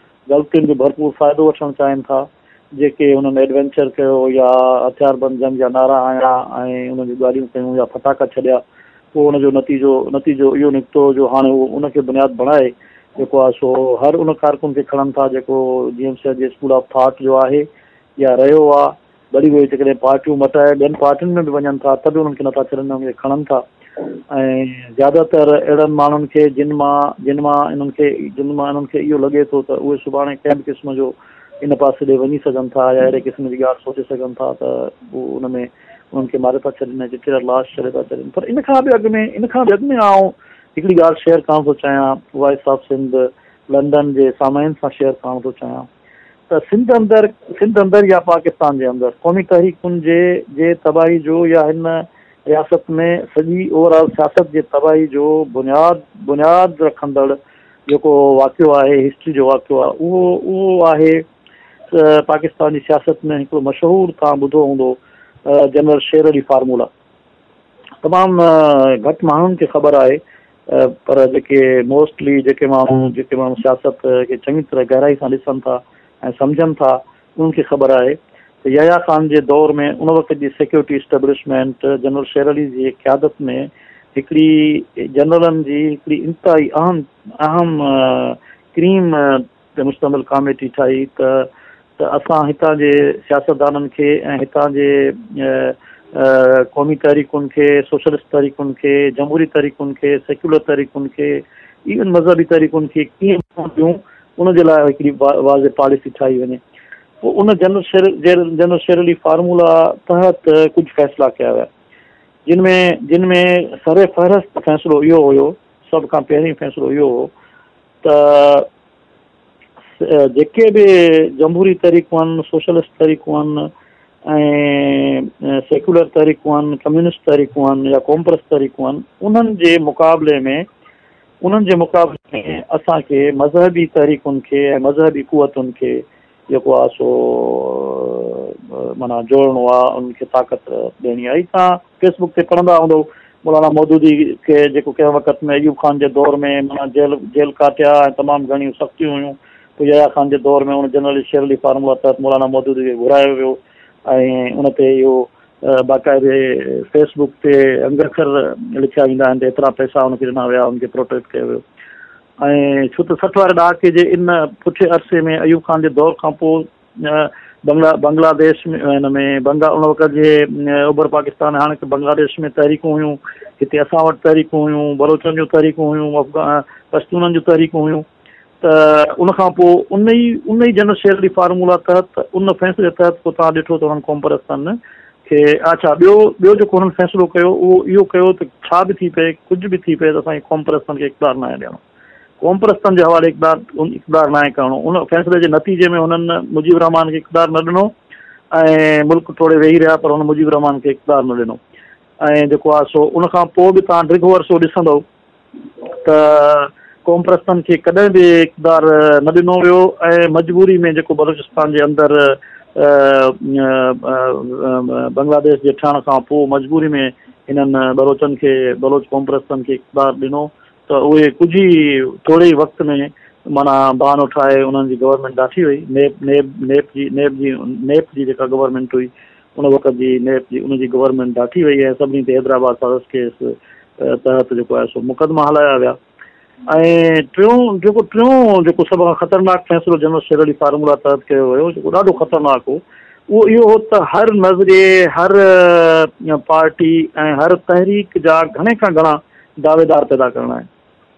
Speaker 4: जो भरपूर फ़ाइदो वठणु चाहिनि था जेके हुननि एडवेंचर कयो या हथियारबंद जंग जा नारा आया ऐं उन जूं ॻाल्हियूं कयूं या फटाका छॾिया, पोइ हुनजो नतीजो इहो निकितो जो हाणे उहो उनखे बुनियादु बणाए जेको आहे सो हर उन कारकुन खे खणनि था जेको जीएमसी जे स्कूल ऑफ थॉट जो आहे या रहियो आहे। वरी उहे जेकॾहिं पार्टियूं मटाए ॿियनि पार्टियुनि में बि वञनि था त बि उन्हनि खे नथा छॾनि, उनखे खणनि था ऐं ज़्यादातर अहिड़नि माण्हुनि खे जिन मां इन्हनि खे इहो लॻे थो त उहे सुभाणे कंहिं बि क़िस्म जो इन पासे ॾे वञी सघनि था या अहिड़े क़िस्म जी ॻाल्हि सोचे सघनि था त उहो उन्हनि खे मारे था छॾनि ऐं चिटिरा लाश छॾे था छॾनि। पर इन खां बि अॻु में आउं हिकिड़ी ॻाल्हि शेयर करणु थो चाहियां, वॉइस ऑफ सिंध लंडन जे सामाइन सां शेयर करणु थो चाहियां त सिंध अंदरि या पाकिस्तान जे अंदरि क़ौमी तहरीकुनि जे तबाही जो या हिन रियासत में सॼी ओवरऑल सियासत जे तबाही जो बुनियाद रखंदड़ जेको वाक़ियो आहे, हिस्ट्री जो वाक़ियो आहे, उहो आहे पाकिस्तान जी सियासत में हिकिड़ो मशहूरु तव्हां ॿुधो हूंदो जनरल शेर अली फार्मूला। तमामु घटि माण्हुनि खे ख़बर आहे पर मोस्टली जेके माण्हू सियासत खे चङी तरह गहराई सां ॾिसनि था ऐं सम्झनि था उन्हनि खे ख़बर आहे त याया ख़ान जे दौर में उन वक़्त जी security establishment general Sher Ali जी क़यादत में हिकिड़ी जनरलनि जी हिकिड़ी इंतिहाई अहम क्रीम ते मुश्तमिल कमेटी ठाही त असां हितां जे सियासतदाननि खे ऐं हितां जे क़ौमी तहरीकुनि खे, सोशलिस्ट तहरीकुनि खे, जमहूरी तहरीकुनि खे, सेक्युलर तहरीकुनि खे, इवन मज़हबी तहरीकुनि खे कीअं ॾियूं उनजे लाइ हिकिड़ी वाज़े पॉलिसी ठाही वञे। पोइ उन जनरल शेर अली फार्मूला तहत कुझु फ़ैसिला कया विया जिन में सर फ़हरिस्त फ़ैसिलो इहो हुयो, सभ खां पहिरीं फ़ैसिलो इहो हो त जेके बि जमहूरी तहरीकूं आहिनि, सोशलिस्ट तहरीकूं आहिनि ऐं सेक्युलर तहरीकूं आहिनि, कम्युनिस्ट तहरीकूं आहिनि या कॉमप्रस तहरीकूं आहिनि, उन्हनि जे मुक़ाबले में उन्हनि जे मुक़ाबले में असांखे मज़हबी तहरीकुनि खे ऐं मज़हबी कुवतुनि खे जेको आहे सो माना जोड़णो आहे, उनखे ताक़त ॾियणी आहे। तव्हां फेसबुक ते पढ़ंदा हूंदव मौलाना मौदूदी खे जेको कंहिं वक़्त में अयूब खान जे दौर में माना जेल काटिया ऐं तमामु घणियूं सख़्तियूं हुयूं, पोइ यहया खान जे दौर में उन जनरल शेर अली फार्मूला तहत मौलाना मौदूदी खे घुरायो वियो ऐं उन ते इहो बाक़ाइदे फेसबुक ते अंगरखर लिखिया वेंदा आहिनि त एतिरा पैसा हुनखे ॾिना विया, हुनखे प्रोटेक्ट कयो वियो। ऐं छो त 60 वारे ॾहाके जे इन पुठे अरसे में अयूब खान जे दौर खां पोइ बांग्लादेश में हिन में उन वक़्त जे ओभर पाकिस्तान हाणे बांग्लादेश में तहरीकूं हुयूं, हिते असां वटि तहरीकूं हुयूं, बलोचनि जूं तहरीकूं हुयूं, पश्तूननि जूं तहरीकूं हुयूं। त उनखां पोइ उन ई जनरल शेर अली फार्मूला तहत उन फ़ैसिले तहत पोइ तव्हां ॾिठो त उन्हनि कॉम्परस्तनि खे अच्छा ॿियो जेको हुननि फ़ैसिलो कयो उहो इहो कयो त छा बि थी पए, कुझु बि थी पए त असांखे कॉम्परस्तनि खे इक़्तिदार न आहे ॾियणो, कॉम्परस्तनि जे हवाले इक़्तिदार न आहे करिणो। उन फ़ैसिले जे नतीजे में हुननि मुजीब रहमान खे इक़्तिदार न ॾिनो ऐं मुल्क थोरे वेही रहिया, पर हुन मुजीब रहमान खे इक़्तिदार न ॾिनो। ऐं जेको आहे सो उनखां पोइ बि तव्हां ड्रिघो वरसो ॾिसंदव त कॉम्परस्तनि खे कॾहिं बि इक़्तिदार न ॾिनो वियो ऐं मजबूरी में जेको बलूचिस्तान जे अंदरि बांग्लादेश जे ठहण खां पोइ मजबूरी में हिननि बलोच कॉम्परस्तनि खे इक़्तिदार ॾिनो त उहे कुझु ई थोरे ई वक़्त में माना बहानो ठाहे उन्हनि जी गवर्नमेंट ॾाठी वई। नेप जी जेका गवर्नमेंट हुई उन वक़्त जी उनजी गवर्नमेंट ॾाठी वई ऐं सभिनी ते हैदराबाद साज़िश केस तहत जेको आहे सो मुक़दमा हलाया विया। ऐं टियों सभ खां ख़तरनाक फ़ैसिलो जनरल शेर अली फार्मूला तहत कयो वियो, जेको ॾाढो ख़तरनाक हो, उहो इहो हो त हर नज़रिए, हर पार्टी ऐं हर तहरीक जा घणे खां घणा दावेदार पैदा करणा आहिनि,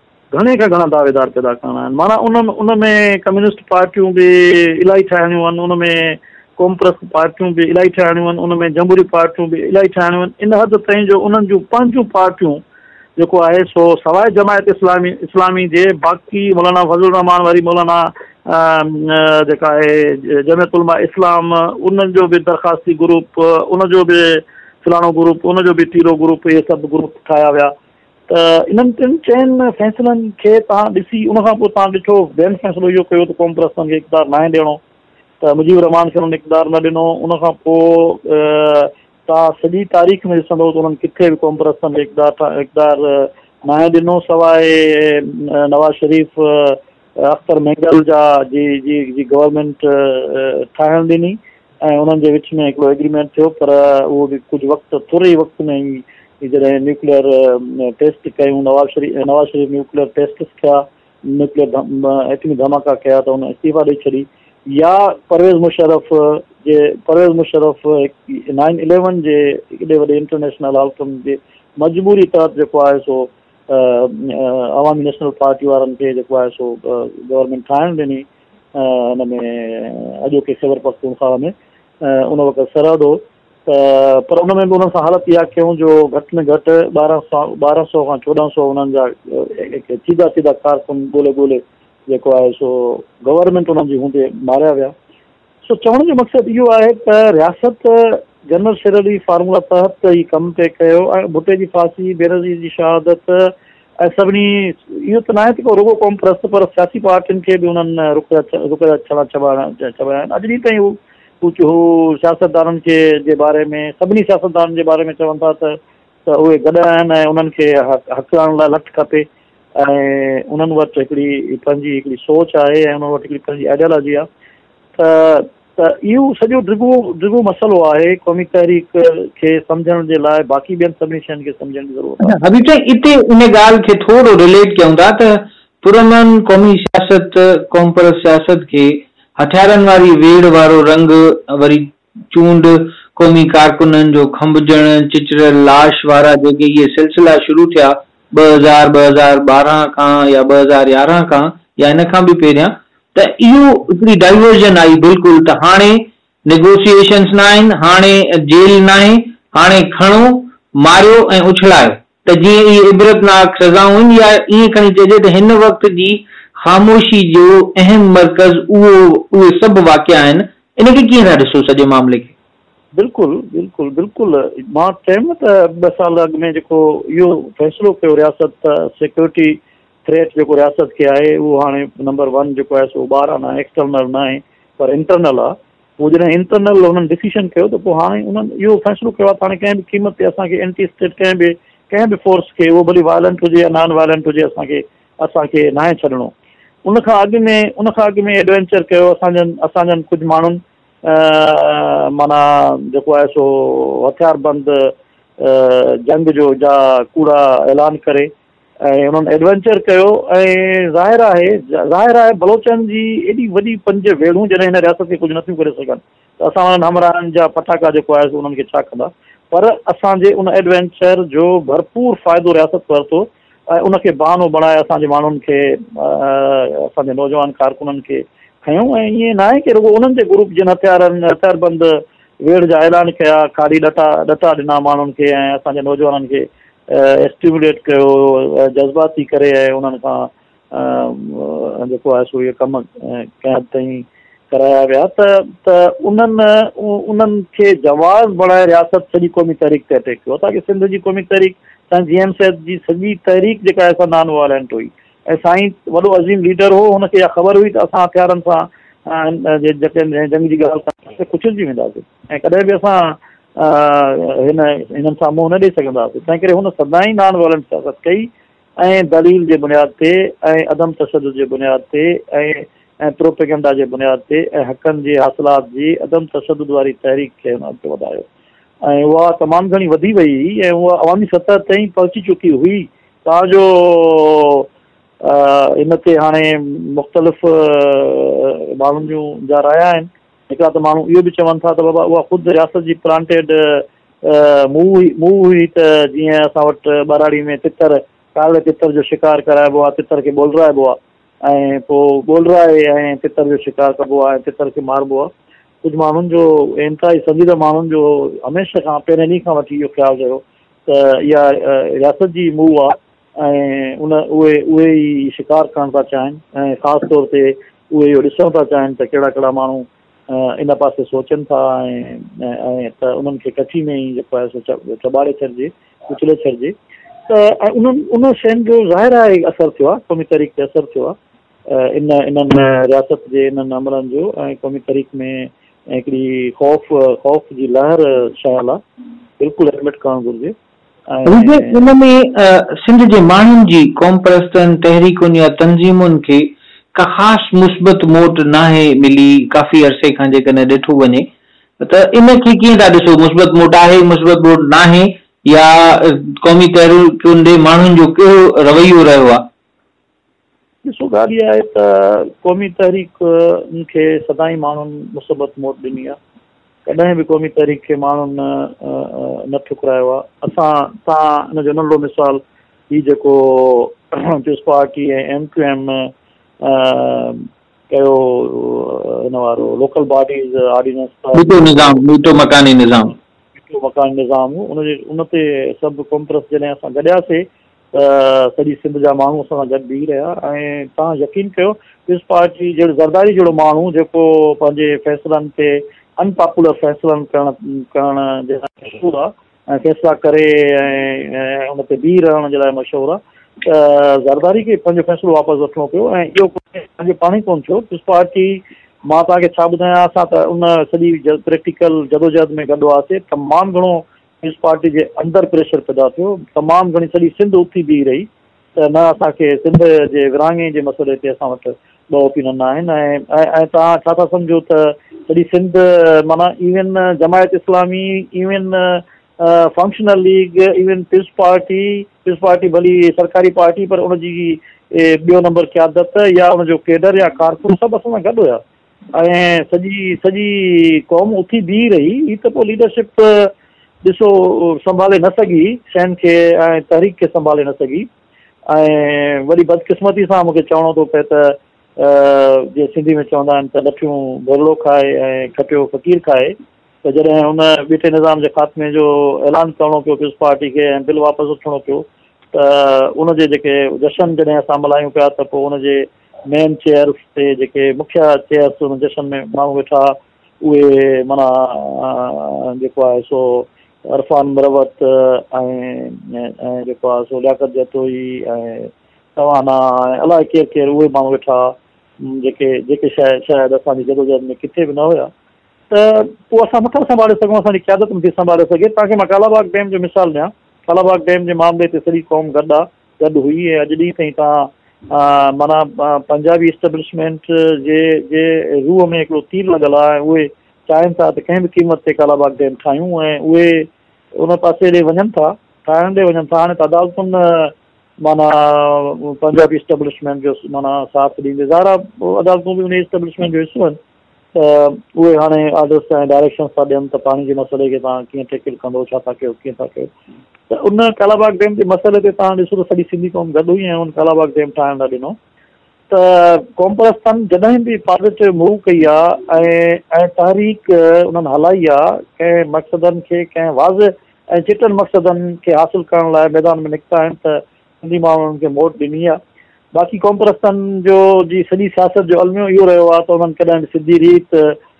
Speaker 4: माना उन में कम्युनिस्ट पार्टियूं बि इलाही ठाहिणियूं आहिनि, उन में कॉम्परस्त पार्टियूं बि इलाही ठाहिणियूं आहिनि, उन में जमहूरी पार्टियूं बि इलाही ठाहिणियूं आहिनि। इन हद ताईं जो उन्हनि जूं 5 पार्टियूं जेको आहे सो सवाइ जमायत इस्लामी जे बाक़ी मौलाना फज़लुर रहमान वारी मौलाना जेका आहे जमियत उलमा इस्लाम, उन्हनि जो बि दरख़्वास्ती ग्रुप, उनजो बि फलाणो ग्रुप, उनजो बि टीरो ग्रुप, इहे सभु ग्रुप ठाहिया विया। त इन्हनि 3 फ़ैसिलनि खे तव्हां ॾिसी उनखां पोइ तव्हां ॾिठो ॿियनि फ़ैसिलो इहो कयो त कॉम्परस्तनि खे इक़्तिदार न आहे ॾियणो, त मुजीब रहमान खे उन्हनि इक़्तिदार न ॾिनो। उनखां पोइ तव्हां सॼी तारीख़ में ॾिसंदव त उन्हनि किथे बि कॉम्परस्तनि खे इक़्तिदार न आहे ॾिनो, सवाइ नवाज़ शरीफ़ अख्तर महंगल जी गवर्नमेंट ठाहिणु ॾिनी ऐं उन्हनि जे विच में हिकिड़ो एग्रीमेंट थियो, पर उहो बि कुझु वक़्तु थोरे ई वक़्त में ई जॾहिं न्यूक्लियर टेस्ट कयूं, नवाज़ शरीफ़ न्यूक्लियर टेस्ट कया, न्यूक्लियर एटमी धमाका कया त हुन इस्तीफ़ा ॾेई छॾी। या परवेज़ मुशर्रफ 9/11 जे एॾे वॾे इंटरनेशनल हालतुनि जे मजबूरी तहत जेको आहे सो अवामी नेशनल पार्टी वारनि खे जेको आहे सो गवर्नमेंट ठाहिणु ॾिनी। हुन में अॼोके ख़ैबर पख्तूनख्वा में उन वक़्तु सरहद हो, पर उन में बि उन्हनि सां हालत इहा कयूं जो घटि में घटि 1200 खां 1400 उन्हनि जा सीधा कारकुन ॻोल्हे जेको आहे सो गवर्नमेंट उन्हनि जी हूंदे मारिया विया। सो चवण जो मक़सदु इहो आहे त रियासत जनरल शेर अली फार्मूला तहत ई कमु पिए कयो ऐं भुटे जी फांसी, बेनज़ीर जी शहादत ऐं सभिनी इहो त न आहे त को रुगो कॉम्परस्त, पर सियासी पार्टियुनि खे बि उन्हनि रुक जा छड़ा चबाया आहिनि। अॼु ॾींहुं ताईं हू सियासतदाननि खे जे बारे में, सभिनी सियासतदाननि जे बारे में चवनि था त उहे गॾु आहिनि ऐं उन्हनि खे हक़ाइण लाइ लठ खपे ऐं उन्हनि वटि हिकिड़ी सोच आहे ऐं उन्हनि वटि हिकिड़ी पंहिंजी आइडियोलॉजी आहे। त इहो सॼो ड्रिगो मसइलो आहे क़ौमी तहरीक खे सम्झण जे लाइ, बाक़ी ॿियनि सभिनी शयुनि खे सम्झण जी ज़रूरत आहे।
Speaker 3: हबीब साईं, हिते इन ॻाल्हि खे थोरो रिलेट कयूं था त पुरअमन क़ौमी सियासत, कॉम्परस सियासत खे हथियारनि वारी वेड़ वारो रंग, वरी चूंड, क़ौमी कारकुननि जो खंभजण, चिचड़, लाश वारा जेके इहे सिलसिला शुरू थिया 2012 खां या 2011 खां या इन खां बि पहिरियां, त इहो हिकिड़ी डाइवर्जन आई बिल्कुलु त हाणे नेगोशिएशन्स न आहिनि, हाणे जेल न आहे, हाणे खणो, मारियो ऐं उछलायो, त जीअं इहे इबरतनाक सज़ाऊं आहिनि। या ईअं खणी चइजे त हिन वक़्त जी ख़ामोशी जो अहम मर्कज़ उहे सभु वाक़िया आहिनि। इनखे कीअं था ॾिसो सॼे मामले खे?
Speaker 4: बिल्कुलु मां चयुमि त 2 साल अॻु में जेको इहो फ़ैसिलो कयो रियासत सिक्योरिटी थ्रेट जेको रियासत खे आहे उहो हाणे नंबर 1 जेको आहे सो ॿाहिरां न आहे, एक्सटर्नल न आहे पर इंटरनल आहे। पोइ जॾहिं इंटरनल हुननि डिसीशन कयो त पोइ हाणे उन्हनि इहो फ़ैसिलो कयो आहे त हाणे कंहिं बि क़ीमत ते असांखे एंटी स्टेट कंहिं बि फोर्स खे, उहो भली वायलेंट हुजे या नॉन वायलेंट हुजे, असांखे नाहे छॾिणो। उनखां अॻु में एडवेंचर कयो असांजनि कुझु माण्हुनि माना जेको आहे सो हथियारबंद जंग जो जा कूड़ा ऐलान करे ऐं उन्हनि एडवेंचर कयो। ऐं ज़ाहिर आहे बलोचनि जी एॾी वॾी पंज वेड़ूं जॾहिं हिन रियासत खे कुझु नथियूं करे सघनि त असां उन्हनि हमराहनि जा पटाका जेको आहे उन्हनि खे छा कंदा। पर असांजे उन एडवेंचर जो भरपूर फ़ाइदो रियासत वरितो ऐं उनखे बहानो बणाए असांजे माण्हुनि खे, असांजे नौजवान कारकुननि खे खयूं। ऐं ईअं न आहे की रुॻो उन्हनि जे ग्रुप जिन हथियारबंद वेड़ जा ऐलान कया, खाड़ी ॾटा ॾिना माण्हुनि खे ऐं असांजे नौजवाननि खे स्टिमुलेट कयो, जज़्बाती करे ऐं उन्हनि खां जेको आहे सो इहे कम कंहिं हद ताईं कराया विया त उन्हनि खे जवाब बणाए रियासत सॼी क़ौमी तहरीक ते अटैक कयो। ताकी सिंध जी क़ौमी तहरीक साईं GM सैद जी सॼी तहरीक जेका आहे असां नॉन वायलेंट हुई ऐं साईं वॾो अज़ीम लीडर हो, हुनखे इहा ख़बर हुई त असां हथियारनि सां जंग जी ॻाल्हि कुचलजी वेंदासीं ऐं कॾहिं बि असां हिननि सां मुंहुं न ॾेई सघंदासीं। तंहिं करे हुन सदाईं नॉन वायलेंट सियासत कई ऐं दलील जे बुनियाद ते ऐं अदम तशदुद जे बुनियाद ते ऐं प्रोपेगेंडा जे बुनियाद ते ऐं हक़नि जे हासिलात जी अदम तशदुद वारी तहरीक खे हुन अॻिते वधायो ऐं उहा तमामु घणी वधी वई ऐं उहा अवामी सतह ताईं पहुची चुकी हुई। तव्हांजो इन ते हाणे मुख़्तलिफ़ माण्हुनि जूं जा राया आहिनि। हिकिड़ा त माण्हू इहो बि चवनि था त बाबा उहा ख़ुदि रियासत जी प्लांटेड मूव हुई त जीअं असां वटि ॿराड़ी में काले तितर जो शिकार कराइबो आहे, तितर खे ॿोलराइबो आहे ऐं पोइ ॿोलराए ऐं तितर जो शिकार कबो आहे ऐं तितर खे मारिबो आहे। कुझु माण्हुनि जो इंतिहाई संजीदा माण्हुनि जो हमेशह खां पहिरें ॾींहं खां वठी इहो ख़्यालु रहियो त इहा रियासत जी मूव आहे ऐं उहे ई शिकार करणु था चाहिनि ऐं ख़ासि तौर ते उहे इहो ॾिसणु था चाहिनि त कहिड़ा कहिड़ा माण्हू इन पासे सोचनि था ऐं त उन्हनि खे कची में ई जेको आहे सो चॿाड़े छॾिजे, कुचले छॾिजे। त उन शयुनि जो ज़ाहिर आहे असरु थियो आहे, क़ौमी तहरीक ते असरु थियो आहे इन्हनि रियासत जे इन्हनि अमलनि जो ऐं क़ौमी तहरीक में हिकिड़ी ख़ौफ़ जी लहर शयल आहे, बिल्कुलु एडमिट करणु घुरिजे।
Speaker 3: इन में सिंध जे माण्हुनि जी क़ौम परस्तनि तहरीकुनि या तंज़ीमुनि खे का ख़ासि मुस्बत मोट नाहे मिली काफ़ी अरसे खां जेकॾहिं ॾिठो वञे त इन खे कीअं था ॾिसो? मुस्बत मोट आहे, मुस्बत मोट नाहे, या क़ौमी तहरीकुनि ॾे माण्हुनि जो कहिड़ो रवैयो रहियो आहे?
Speaker 4: ॾिसो, ॻाल्हि इहा आहे त क़ौमी तहरीक खे सदाईं माण्हुनि मुस्बत मोट ॾिनी आहे। कॾहिं बि क़ौमी तहरीक खे माण्हुनि न ठुकरायो आहे। तव्हां हिन जो नंढो मिसाल ही जेको पीपल्स पार्टी ऐं MQM कयो हिन वारो लोकल बॉडीज़ ऑर्डिनेंस
Speaker 3: मकानी निज़ाम
Speaker 4: उन ते सभु कॉम्प्रेस जॾहिं असां गॾियासीं त सॼी सिंध जा माण्हू असां सां गॾु बीह रहिया ऐं तव्हां यकीन कयो पीपल्स पार्टी जहिड़ो ज़रदारी जहिड़ो माण्हू जेको पंहिंजे फ़ैसिलनि ते अनपॉपुलर फ़ैसिलनि करण जे लाइ मशहूरु आहे ऐं फ़ैसिला करे ऐं उन ते बीह रहण जे लाइ मशहूरु आहे, त ज़रदारी खे पंहिंजो फ़ैसिलो वापसि वठिणो पियो ऐं इहो पंहिंजे पाण ई कोन्ह थियो। पीपल्स पार्टी मां तव्हांखे छा ॿुधायां, असां त उन सॼी प्रैक्टिकल जदोजहद में गॾु हुआसीं। तमामु घणो पीपल्स पार्टी जे अंदरि प्रेशर पैदा थियो, तमामु घणी सॼी सिंध उथी बीह रही त न असांखे सिंध जे विरहाङे जे मसइले ते असां वटि ॿ ओपिनियन आहिनि ऐं तव्हां छा था सम्झो त सॼी सिंध माना even Jamaat Islami, even functional league, even peoples party भली सरकारी पार्टी पर उनजी ॿियो नंबर क़यादत या उनजो केडर या कारकुन सभु असां सां गॾु हुया ऐं सॼी क़ौम उथी बीह रही। ही त पोइ लीडरशिप ॾिसो संभाले न सघी शयुनि खे ऐं तहरीक खे संभाले न सघी ऐं वरी बदकिस्मती सां मूंखे चवणो थो पए त जीअं सिंधी में चवंदा आहिनि त लठियूं बोरलो खाए ऐं खटियो फ़क़ीर खाए, त जॾहिं हुन बीठे निज़ाम जे ख़ात्मे जो ऐलान करिणो पियो पीपल्स पार्टी खे ऐं बिल वापसि वठिणो पियो त उनजे जेके जशन जॾहिं असां मल्हायूं पिया त पोइ उनजे मेन चेयर्स ते जेके मुखिया चेयर्स उन जशन में माण्हू वेठा उहे माना जेको आहे सो अरफान मरवत ऐं जेको आहे सो लियाकत जतोई ऐं तवाना ऐं अलाए केरु केरु उहे माण्हू वेठा जेके शायदि असांजी जदोजहद में किथे बि न हुया, त पोइ असां नथा संभाले सघूं, असांजी क़यादत नथी संभाले सघे। तव्हांखे मां कालाबाग डैम जो मिसाल ॾियां। कालाबाग डैम जे मामले ते सॼी क़ौम गॾु हुई ऐं अॼु ॾींहुं ताईं तव्हां माना पंजाबी इस्टेब्लिशमेंट जे रूह में हिकिड़ो तीर लॻल आहे ऐं उहे चाहिनि था त कंहिं बि क़ीमत ते कालाबाग डैम ठाहियूं ऐं उहे उन पासे ॾे वञनि था, ठाहिण ॾे वञनि था। हाणे त अदालतुनि माना पंजाबी इस्टेब्लिशमेंट जो माना साथ ॾींदे, ज़ाहिर अदालतूं बि उन इस्टेब्लिशमेंट जो हिसो आहिनि, त उहे हाणे आर्डर्स ऐं डायरेक्शन्स था ॾियनि त पाणी जे मसइले खे तव्हां कीअं टेकल कंदो, छा था कयो, कीअं था कयो। त उन कालाबाग डैम जे मसइले ते तव्हां ॾिसो त सॼी सिंधी क़ौम गॾु हुई ऐं उन कालाबाग डैम ठाहिण लाइ ॾिनो। त क़ौम परस्तनि जॾहिं बि पॉज़िटिव मूव कई आहे ऐं तहरीक उन्हनि हलाई आहे कंहिं मक़सदनि खे, कंहिं वाज़ ऐं चिटनि मक़सदनि खे हासिलु करण लाइ मैदान में निकिता आहिनि, त सिंधी माण्हुनि खे वोट ॾिनी आहे। बाक़ी क़ौम परस्तनि जी सॼी सियासत जो अलमियो इहो रहियो आहे त उन्हनि कॾहिं बि सिधी रीत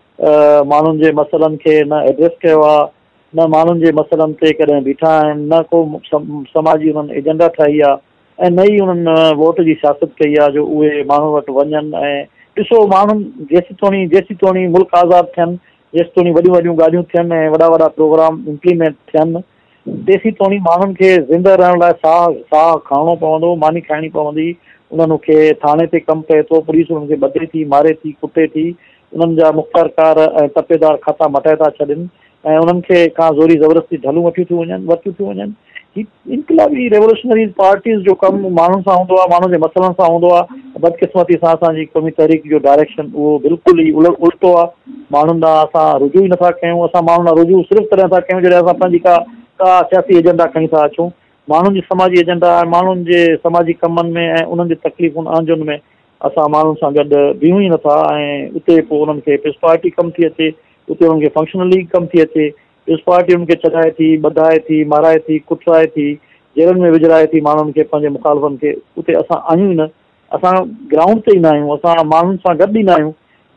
Speaker 4: माण्हुनि जे मसइलनि खे न एड्रेस कयो आहे, न माण्हुनि जे मसइलनि ते कॾहिं बीठा आहिनि, न को समाजी उन्हनि एजेंडा ठाही आहे ऐं न ई उन्हनि वोट जी सियासत कई आहे जो उहे माण्हू वटि वञनि। ऐं ॾिसो माण्हुनि जेसीं ताईं मुल्क आज़ादु थियनि, जेसीं ताईं वॾियूं वॾियूं ॻाल्हियूं थियनि ऐं वॾा वॾा प्रोग्राम इम्प्लीमेंट थियनि, तेसीं ताईं माण्हुनि खे ज़िंदा रहण लाइ साह खणणो पवंदो, मानी खाइणी पवंदी। उन्हनि खे थाणे ते कमु पए थो, पुलिस उन्हनि खे ॿधे थी, मारे थी, कुटे थी, उन्हनि जा मुख़्तारकार ऐं तपेदार खाता मटाए था छॾनि ऐं उन्हनि खे खां ज़ोरी ज़बरदस्ती ढलूं वठियूं थियूं वञनि। इनकलाबी रेवोल्यूशनरी पार्टीज़ जो कमु माण्हुनि सां हूंदो आहे, माण्हुनि जे मसइलनि सां हूंदो आहे। बदकिस्मती सां असांजी क़ौमी तहरीक जो डायरेक्शन उहो बिल्कुलु ई उल्टो आहे। माण्हुनि ॾांहुं असां रुजू ई नथा कयूं। असां माण्हुनि ॾांहुं रुजू सिर्फ़ु तॾहिं था कयूं जॾहिं असां पंहिंजी का सियासी एजेंडा खणी था अचूं। माण्हुनि जी समाजी एजेंडा ऐं माण्हुनि जे समाजी कमनि में ऐं उन्हनि जी तकलीफ़ुनि आंजुनि में असां माण्हुनि सां गॾु बीहूं ई नथा ऐं उते पोइ उन्हनि खे पीस पार्टी कमु थी अचे, उते उन्हनि खे फंक्शनली कमु थी अचे। पीस पार्टी उन्हनि खे चढ़ाए थी, ॿधाए थी, माराए थी, कुटाए थी, जेलनि में विझराए थी माण्हुनि खे, पंहिंजे मुखालफ़नि खे। उते असां आहियूं ई न, असां ग्राउंड ते ई न आहियूं, असां माण्हुनि सां गॾु ई न आहियूं।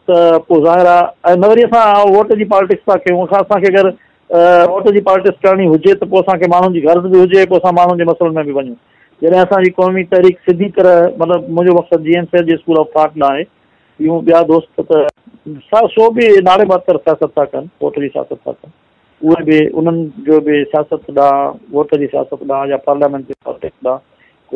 Speaker 4: त पोइ ज़ाहिर आहे ऐं न वरी असां वोट जी पॉलिटिक्स था कयूं। असांखे अगरि वोट जी पॉलिटिक्स करणी हुजे त पोइ असांखे माण्हुनि जी गर्ज़ बि हुजे, पोइ असां माण्हुनि जे मसइलनि में बि वञूं। जॾहिं असांजी क़ौमी तहरीक सिधी तरह, मतिलबु मुंहिंजो मक़सदु जीएन सैद जे स्कूल ऑफ थॉट न आहे, ॿियूं ॿिया दोस्त त सो बि नारे मातर सियासत था कनि, वोट जी सियासत था कनि, उहे बि उन्हनि जो बि सियासत ॾांहुं, वोट जी सियासत ॾांहुं या पार्लियामेंट जी पॉलिटिक्स ॾांहुं को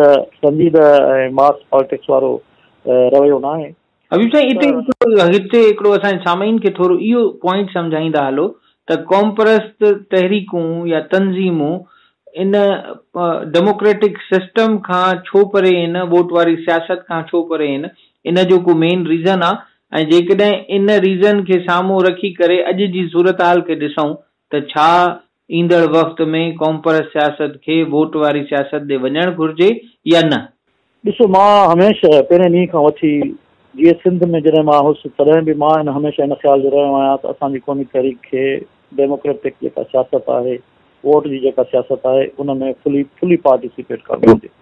Speaker 4: संजीदा ऐं मास पॉलिटिक्स वारो रवैयो न आहे।
Speaker 3: अभी साईं हिते हिकिड़ो असांजे सामाईन खे थोरो इहो पॉइंट सम्झाईंदा हलो त क़ौम परस्त तहरीकूं या तंज़ीमूं इन डेमोक्रेटिक सिस्टम खां छो परे आहिनि, वोट वारी सियासत खां छो परे आहिनि, इन जो को मेन रीज़न आहे। ऐं जेकॾहिं इन रीज़न खे साम्हूं रखी करे अॼु जी सूरत हाल खे ॾिसूं त छा ईंदड़ वक़्त में क़ौम परस्त सियासत खे वोट वारी सियासत ॾे वञणु घुरिजे या न?
Speaker 4: ॾिसो, मां हमेशह पहिरें ॾींहं खां वठी जीअं सिंध में जॾहिं मां हुउसि तॾहिं बि मां हमेशह इन ख़्याल जो रहियो आहियां त असांजी क़ौमी तहरीक खे डेमोक्रेटिक जेका सियासत आहे, वोट जी जेका सियासत आहे, उन में फुली पार्टिसिपेट करणु घुरिजे।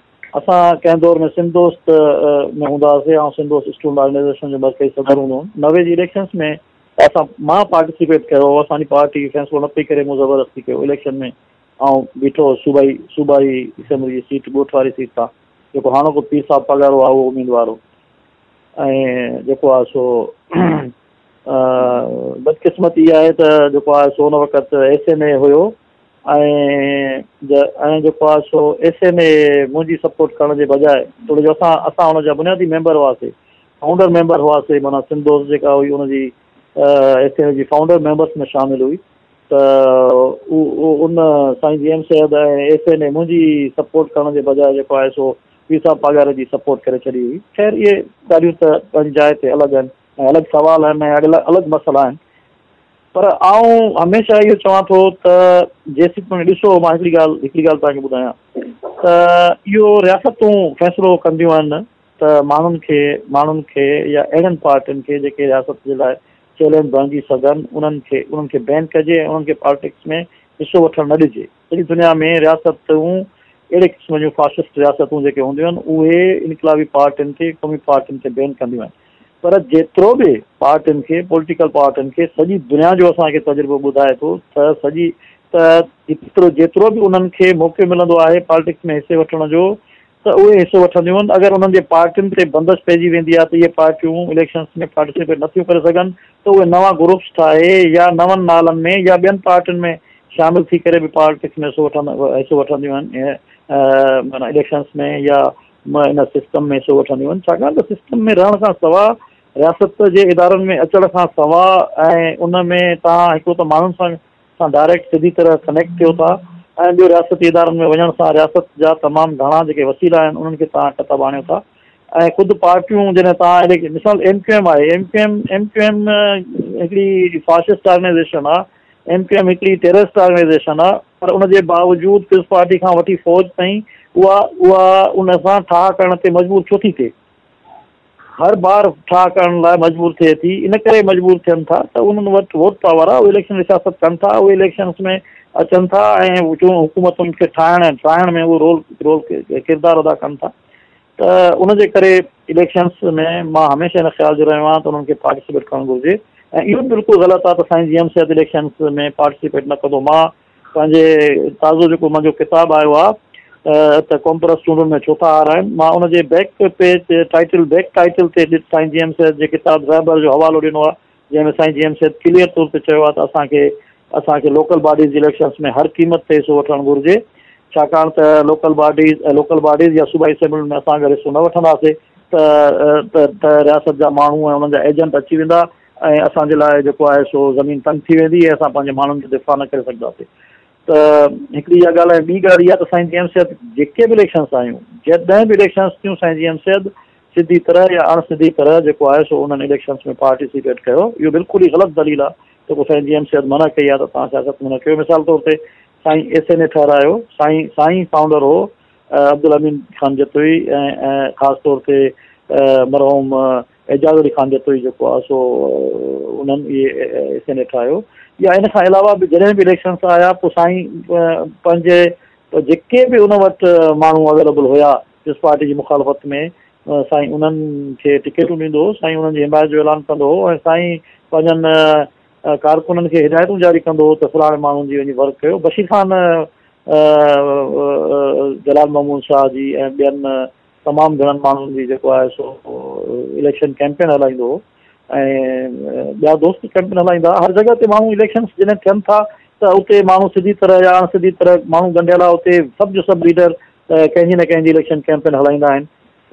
Speaker 4: असां कंहिं दौर में सिंध दोस्त में हूंदा हुआसीं ऐं सिंध दोस्त स्टूडेंट ऑर्गेनाइज़ेशन जो मरकज़ी सदर हूंदो हुउमि। 90 जी इलेक्शन्स में मां पार्टिसिपेट कयो हो। असांजी पार्टी फ़ैसिलो न पई करे, मूं ज़बरदस्ती कयो इलेक्शन में ऐं बीठो सूबाई असेंबली जी सीट, ॻोठ वारी सीट आहे, जेको हाणोको पीर साहब पघारो आहे उहो उम्मीदवार हो। ऐं जेको आहे सो बदकिस्मती इहा आहे त जेको आहे सो उन वक़्तु SMA हुयो ऐं जेको आहे सो SMA मुंहिंजी सपोर्ट करण जे बजाए थोरो जो असां हुन जा बुनियादी मेंबर हुआसीं, फाउंडर मेंबर हुआसीं, माना सिंध दोस्त जेका हुई हुनजी SMA जी फाउंडर मेंबर्स में शामिलु हुई। त उन साईं जीएम सैद ऐं SMA मुंहिंजी सपोर्ट करण जे बजाए जेको आहे सो पीर साहब पघार जी सपोर्ट करे छॾी हुई। ख़ैर इहे ॻाल्हियूं त पंहिंजी जाइ ते अलॻि आहिनि ऐं अलॻि सवाल आहिनि ऐं अलॻि मसइला आहिनि। पर आउं हमेशह इहो चवां थो त जेसीं ताईं ॾिसो, मां हिकिड़ी ॻाल्हि तव्हांखे ॿुधायां त इहो रियासतूं फ़ैसिलो कंदियूं आहिनि त माण्हुनि खे या अहिड़नि पार्टियुनि खे जेके रियासत जे लाइ चैलेंज बणिजी सघनि, उन्हनि खे बैन कजे ऐं उन्हनि खे पॉलिटिक्स में हिसो वठणु न ॾिजे। सॼी दुनिया में रियासतूं अहिड़े क़िस्म जूं फासिस्ट रियासतूं जेके हूंदियूं आहिनि उहे इनकलाबी पार्टियुनि खे, क़ौमी पार्टियुनि खे बैन कंदियूं आहिनि। पर जेतिरो बि पार्टियुनि खे, पॉलिटिकल पार्टियुनि खे सॼी दुनिया जो असांखे तजुर्बो ॿुधाए थो त जेतिरो बि उन्हनि खे मौक़ो मिलंदो आहे पॉलिटिक्स में हिसे वठण जो, त उहे हिसो वठंदियूं आहिनि। अगरि उन्हनि जे पार्टियुनि ते बंदिश पइजी वेंदी आहे त इहे पार्टियूं इलेक्शन्स में पार्टिसिपेट नथियूं करे सघनि, त उहे नवां ग्रुप्स ठाहे या नवनि नालनि में या ॿियनि पार्टियुनि में शामिल थी करे बि पॉलिटिक्स में हिसो वठंदियूं आहिनि माना इलेक्शन्स में या इन सिस्टम में हिसो वठंदियूं आहिनि। छाकाणि त सिस्टम में रहण खां सवाइ, रियासत जे इदारनि में अचण खां सवाइ ऐं उन में तव्हां हिकिड़ो त माण्हुनि सां डायरेक्ट सिधी तरह कनेक्ट थियो था, ऐं ॿियो रियासती इदारनि में वञण सां रियासत जा तमामु घणा जेके वसीला आहिनि उन्हनि खे तव्हां टतब आणियो था। ऐं ख़ुदि पार्टियूं जॾहिं तव्हां मिसाल MQM आहे, MQM हिकिड़ी फासिस्ट ऑर्गेनाइज़ेशन आहे, MQM हिकिड़ी टेररिस्ट ऑर्गेनाइज़ेशन आहे, पर उनजे बावजूदि पीपल्स पार्टी खां वठी फौज ताईं उहा उन सां ठाह करण ते मजबूर छो थी थिए? हर बार ठाह करण लाइ मजबूर थिए थी, इन करे मजबूर थियनि था त उन्हनि वटि वोट पावर आहे, उहे इलेक्शन सियासत कनि था, उहे इलेक्शन्स में अचनि था ऐं जो हुकूमतुनि खे ठाहिण में उहो रोल किरदारु अदा कनि था। त उनजे करे इलेक्शन्स में मां हमेशह हिन ख़्याल जो रहियो आहियां त उन्हनि खे पार्टिसिपेट करणु घुरिजे। ऐं इहो बिल्कुलु ग़लति आहे त साईं GM सैयद इलेक्शन्स में पार्टिसिपेट न कंदो। मां पंहिंजे ताज़ो जेको मुंहिंजो किताबु आयो आहे त कॉम्परस चूंडुनि में छो था हाराइनि, मां उनजे बैक टाइटल ते साईं GM सैयद जे किताब ज़हबर जो हवालो ॾिनो आहे, जंहिंमें साईं GM सैयद क्लियर तौर ते चयो आहे त असांखे लोकल बॉडीज़ इलेक्शन्स में हर क़ीमत ते हिसो वठणु घुरिजे, छाकाणि त लोकल बॉडीज़ या सूबाई असेंबली में असां अगरि हिसो न वठंदासीं त रियासत जा माण्हू ऐं उन्हनि जा एजेंट अची वेंदा ऐं असांजे लाइ जेको आहे सो ज़मीन तंग थी वेंदी ऐं असां पंहिंजे माण्हुनि जो दिफ़ा न करे सघंदासीं। त हिकिड़ी इहा ॻाल्हि आहे। ॿी ॻाल्हि इहा त साईं GM सैयद जेके बि इलेक्शन्स आहियूं, जॾहिं बि इलेक्शन्स थियूं, साईं GM सैयद सिधी तरह या अणसिधी तरह जेको आहे सो उन्हनि इलेक्शन्स में पार्टिसिपेट कयो। इहो बिल्कुलु ई ग़लति दलील आहे त पोइ साईं GM सैयद मना कई आहे त तव्हां सियासत में न कयो। मिसाल तौर ते साईं SNA ठहिरायो, साईं फाउंडर हो अब्दुल अमीन ख़ान जतोई ऐं ख़ासि तौर ते मरहूम एजाज़ अली ख़ान जतोई जेको आहे सो उन्हनि इहे SNA ठाहियो। या इन खां अलावा बि जॾहिं बि इलेक्शन्स आया पोइ साईं पंहिंजे जेके बि उन वटि माण्हू अवेलेबल हुया जिस पार्टी जी मुखालफ़त में, साईं उन्हनि खे टिकेटूं ॾींदो हो, साईं उन्हनि जी हिमायत जो ऐलान कंदो हो ऐं साईं पंहिंजनि कारकुननि खे हिदायतूं जारी कंदो हो त फलाणे माण्हुनि जी वञी वर्क कयो। बशीर ख़ान जलाल महमूद शाह जी ऐं ॿियनि तमामु घणनि माण्हुनि जी जेको आहे सो इलेक्शन कैंपेन हलाईंदो हो ऐं ॿिया दोस्त कैंपेन हलाईंदा। हर जॻह ते माण्हू इलेक्शन्स जॾहिं थियनि था त उते माण्हू सिधी तरह या अणसिधी तरह माण्हू ॻंढियल आहे, उते सभु जो सभु लीडर कंहिंजी न कंहिंजी इलेक्शन कैंपेन हलाईंदा आहिनि,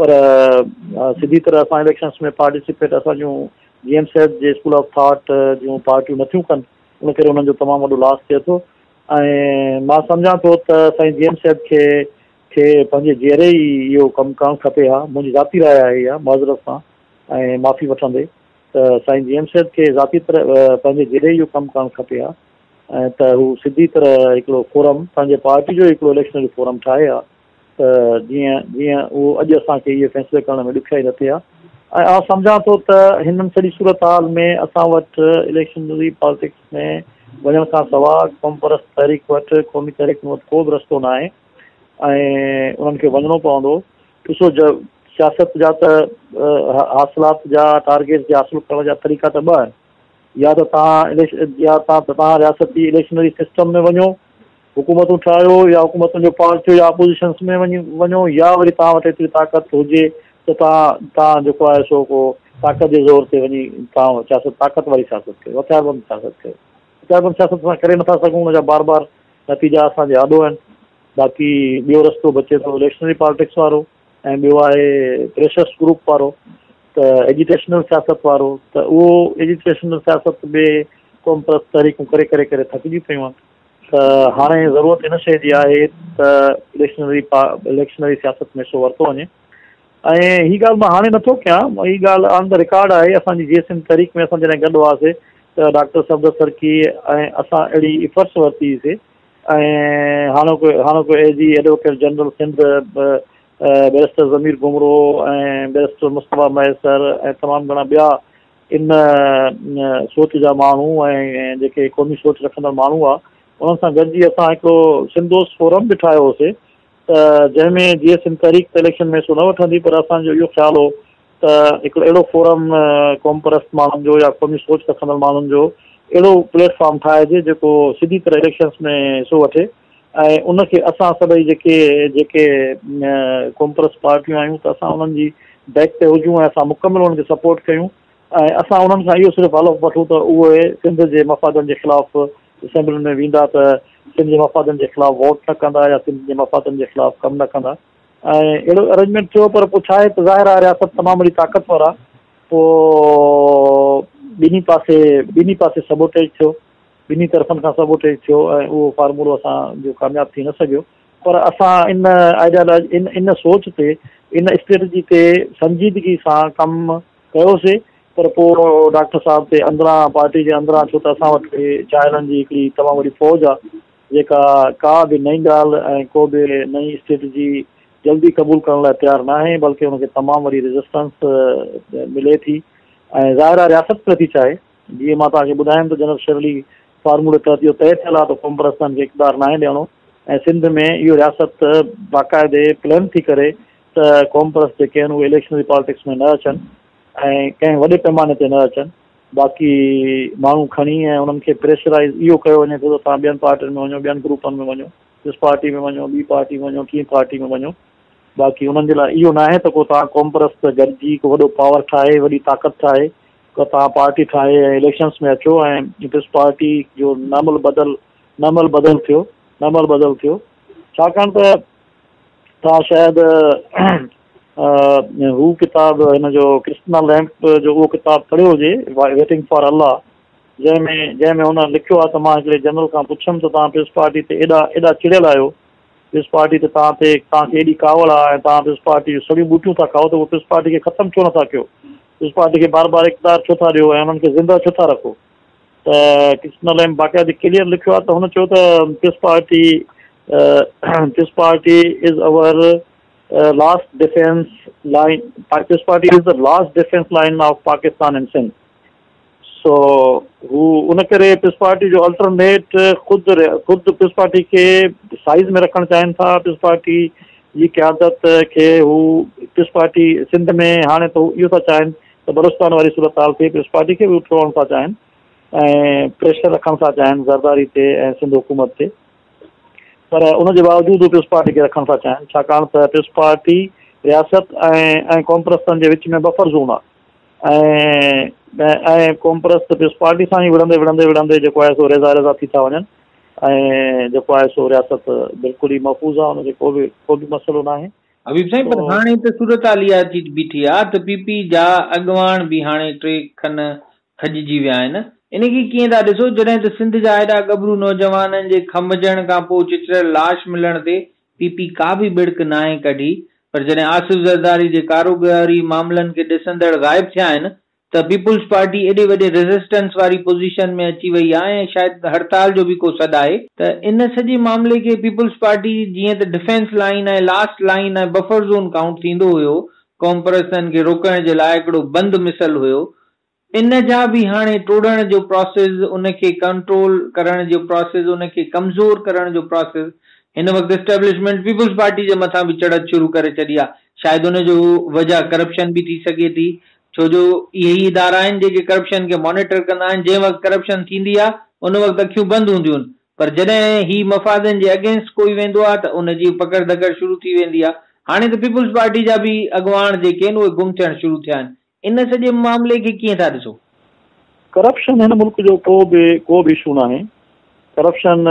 Speaker 4: पर सिधी तरह असां इलेक्शन्स में पार्टिसिपेट असां जूं GM सैयद जे स्कूल ऑफ थॉट जूं पार्टियूं नथियूं कनि, उन करे उन्हनि जो तमामु वॾो लॉस थिए थो। ऐं मां सम्झां थो त साईं GM सैयद खे पंहिंजे जेरे ई इहो कमु करणु खपे हा। मुंहिंजी ज़ाती राय आहे इहा माज़रत सां ऐं माफ़ी वठंदे त साईं GM सैयद खे ज़ाती तरह पंहिंजे जेरे इहो कमु करणु खपे हा ऐं त हू सिधी तरह हिकिड़ो फोरम पंहिंजे पार्टी जो हिकिड़ो इलेक्शनरी फोरम ठाहे हा त जीअं उहो अॼु असांखे इहे फ़ैसिले करण में ॾुखियाई न थिए हा। ऐं आउं सम्झां थो त हिननि सॼी सूरत हाल में असां वटि इलेक्शनरी पॉलिटिक्स में वञण खां सवाइ कॉम्परस तहरीक वटि क़ौमी तहरीक वटि को बि रस्तो न आहे ऐं उन्हनि खे वञिणो पवंदो। ॾिसो सियासत जा त हासिलात जा टारगेट जे हासिल करण जा तरीक़ा त ॿ आहिनि, या त तव्हां रियासती इलेक्शनरी सिस्टम में वञो, हुकूमतूं ठाहियो या हुकूमतुनि जो पार्ट थियो या अपोज़िशन्स में वञो, या वरी तव्हां वटि एतिरी ताक़त हुजे त तव्हां जेको आहे सो को ताक़त जे ज़ोर ते वञी तव्हां सियासत ताक़त वारी सियासत कयो, हथियारबंद सियासत कयो। हथियारबंद सियासत असां करे नथा सघूं, हुनजा बार बार नतीजा असांजे आॾो आहिनि। बाक़ी ॿियो रस्तो बचे थो इलेक्शनरी पॉलिटिक्स वारो ऐं ॿियो आहे प्रेशर्स ग्रुप वारो त एजुटेशनल सियासत वारो। त उहो एजुटेशनल सियासत में कॉम्परस तहरीकूं करे करे करे थकिजी पियूं आहिनि। त हाणे ज़रूरत इन शइ जी आहे त इलेक्शनरी सियासत में सो वरितो वञे। ऐं हीअ ॻाल्हि मां हाणे नथो कयां, हीअ ॻाल्हि ऑन द रिकॉर्ड आहे। असांजी GSM तहरीक में असां जॾहिं गॾु हुआसीं त डॉक्टर सफदर सरकी ऐं असां अहिड़ी इफर्ट्स वरितीसीं ऐं हाणोको AG advocate general Sindh barrister Zameer Ghumro ऐं बैरिस्टर मुस्तफ़ा मैसर ऐं तमामु घणा ॿिया इन सोच जा माण्हू ऐं जेके क़ौमी सोच रखंदड़ माण्हू आहे उन्हनि सां गॾिजी असां हिकिड़ो सिंधोस फोरम बि ठाहियो होसीं त जंहिंमें GSM तहरीक त इलेक्शन में सो न वठंदी, पर असांजो इहो ख़्यालु हो त हिकिड़ो अहिड़ो फोरम कॉम्परस माण्हुनि जो या क़ौमी सोच रखंदड़ माण्हुनि जो अहिड़ो प्लेटफॉर्म ठाहिजे जेको सिधी तरह इलेक्शन्स में हिसो वठे ऐं उनखे असां सभई जेके कॉम्प्रेस पार्टियूं आहियूं त असां उन्हनि जी बैक ते हुजूं ऐं असां मुकमिल उन्हनि खे सपोर्ट कयूं ऐं असां उन्हनि सां इहो सिर्फ़ु हलफ़ वठूं त उहे सिंध जे मफ़ादनि जे ख़िलाफ़ु असेंबली में वेंदा त सिंध जे मफ़ादनि जे ख़िलाफ़ु वोट न कंदा या सिंध जे मफ़ादनि जे ख़िलाफ़ु कमु न कंदा ऐं अहिड़ो अरेंजमेंट थियो पर पोइ छा आहे त ज़ाहिर आहे रियासत तमामु वॾी ताक़तवर आहे पोइ ॿिन्ही पासे सबोटेज थियो ॿिन्ही तरफ़नि खां सबोटेज थियो ऐं उहो फार्मूलो असांजो कामयाबु थी न सघियो पर असां इन आइडियालॉजी इन सोच ते इन स्ट्रेटजी ते संजीदगी सां कमु कयोसीं पर पोइ डॉक्टर साहब ते अंदरां पार्टी जे अंदरां छो त असां वटि चाइलनि जी हिकिड़ी तमामु वॾी फ़ौज आहे जेका का बि नई ॻाल्हि ऐं को बि नई स्ट्रेटजी जल्दी क़बूल करण लाइ तयारु न आहे बल्कि हुनखे तमामु वॾी रेजिस्टेंस मिले थी ऐं ज़ाहिर आहे रियासत प्रति चाहे जीअं मां तव्हांखे ॿुधायमि त जनरल शेरली फार्मूले तहत इहो तइ थियल आहे त कॉम्प्रेसन खे इक़्तिदार न आहे ॾियणो ऐं सिंध में इहो रियासत बाक़ाइदे प्लान थी करे त कॉम्प्रेस जेके आहिनि उहे इलेक्शनरी पॉलिटिक्स में न अचनि ऐं कंहिं वॾे पैमाने ते न अचनि बाक़ी माण्हू खणी ऐं उन्हनि खे प्रेशराइज़ इहो कयो वञे थो त तव्हां ॿियनि पार्टियुनि में वञो ॿियनि ग्रुपनि में वञो इस पार्टी में वञो ॿी पार्टी में वञो टी पार्टी में वञो बाक़ी उन्हनि जे लाइ इहो न आहे त को तव्हां कॉम्प्रेस त गॾिजी को वॾो पावर ठाहे वॾी ताक़त ठाहे त तव्हां पार्टी ठाहे ऐं इलेक्शन्स में अचो ऐं पीपल्स पार्टी जो नमल बदल थियो छाकाणि त तव्हां शायदि हू किताबु हिन जो कृष्णा लैम्प जो उहो किताबु पढ़ियो हुजे वेटिंग फॉर अल्लाह जंहिंमें हुन लिखियो आहे त मां हिकिड़े जनरल खां पुछियुमि त तव्हां पीपल्स पार्टी ते एॾा चिड़ियल आहियो पीपल्स पार्टी ते तव्हांखे एॾी कावड़ आहे ऐं तव्हां पीपल्स पार्टी जूं सॼियूं बूटियूं था खाओ त उहो पीपल्स पार्टी खे ख़तमु छो नथा कयो पीपल्स पार्टी खे बार बार इक़्तिदार छो था ॾियो ऐं उन्हनि खे ज़िंदा छो था रखो त कृष्णा लैम्प बाक़ाइदे क्लियर लिखियो आहे त हुन चयो त peoples party is our last defense line. This party is the last defense line of Pakistan and Sindh. So, उन करे पीपल्स पार्टी जो अल्टरनेट खुद पीपल्स पार्टी के साइज में रखण चाहिनि था पीपल्स पार्टी जी क़यादत खे हू पीपल्स पार्टी सिंध में हाणे त इहो था चाहिनि त बलूचिस्तान वारी सूरत हाल थे पीपल्स पार्टी खे बि उठण था चाहिनि ऐं प्रेशर रखण था चाहिनि ज़रदारी ते ऐं सिंध हुकूमत ते पर उनजे बावजूदि पीपल्स पार्टी खे रखण था चाहिनि छाकाणि त पीपल्स पार्टी रियासत ऐं कॉम्प्रेस जे विच में बफर ज़ोन आहे ऐं कॉम्प्रेस पीपल्स पार्टी सां ई विढ़ंदे जेको आहे सो रेज़ा थी था वञनि ऐं जेको आहे सो रियासत बिल्कुलु ई महफ़ूज़ आहे हुनखे को बि मसइलो न आहे
Speaker 3: हबीब साईं पर हाणे त सूरत हाल इहा बीठी आहे त पीपी जा अॻवान बि हाणे 3 खन खजिजी विया आहिनि इनखे कीअं था ॾिसो जॾहिं त सिंध जा एॾा गबरू नौजवाननि जे खमजण खां पोइ चिचड़ियल लाश मिलण ते पीपी का बि बिड़क न आहे कढी पर जॾहिं आसिफ ज़रदारी जे कारोबारी मामलनि खे ॾिसंदड़ ग़ाइब थिया आहिनि त पीपुल्स पार्टी एॾे वॾे रेज़िस्टेंस वारी पोज़ीशन में अची वई आहे ऐं शायदि हड़ताल जो बि को सॾु आहे त इन सॼे मामले खे पीपुल्स पार्टी जीअं त डिफेंस लाइन ऐं लास्ट लाइन ऐं बफर ज़ोन काउंट थींदो हुयो कॉम्प्रेसन खे रोकण जे लाइ हिकिड़ो बंदि मिसल हुयो इन जा बि हाणे टोड़ण जो प्रोसेस उनखे कंट्रोल करण जो प्रोसेस उनखे कमज़ोर करण जो प्रोसेस हिन वक़्तु एस्टेब्लिशमेंट पीपुल्स पार्टी जे मथां बि चढ़त शुरू करे छॾी आहे शायदि हुनजो वजह करप्शन बि थी सघे थी छो जो इहे ई इदारा आहिनि जेके करप्शन खे मॉनिटर कंदा आहिनि जंहिं वक़्तु करप्शन थींदी आहे उन वक़्तु अखियूं बंदि हूंदियूं आहिनि पर जॾहिं ही मफ़ादनि जे अगेंस्ट कोई वेंदो आहे त उनजी पकड़ धकड़ शुरू थी वेंदी आहे हाणे त पीपुल्स पार्टी जा बि अॻवान जेके आहिनि उहे गुम थियणु शुरू थिया आहिनि इन सॼे मामले खे कीअं था ॾिसो
Speaker 4: करप्शन हिन मुल्क जो को बि इशू न आहे करप्शन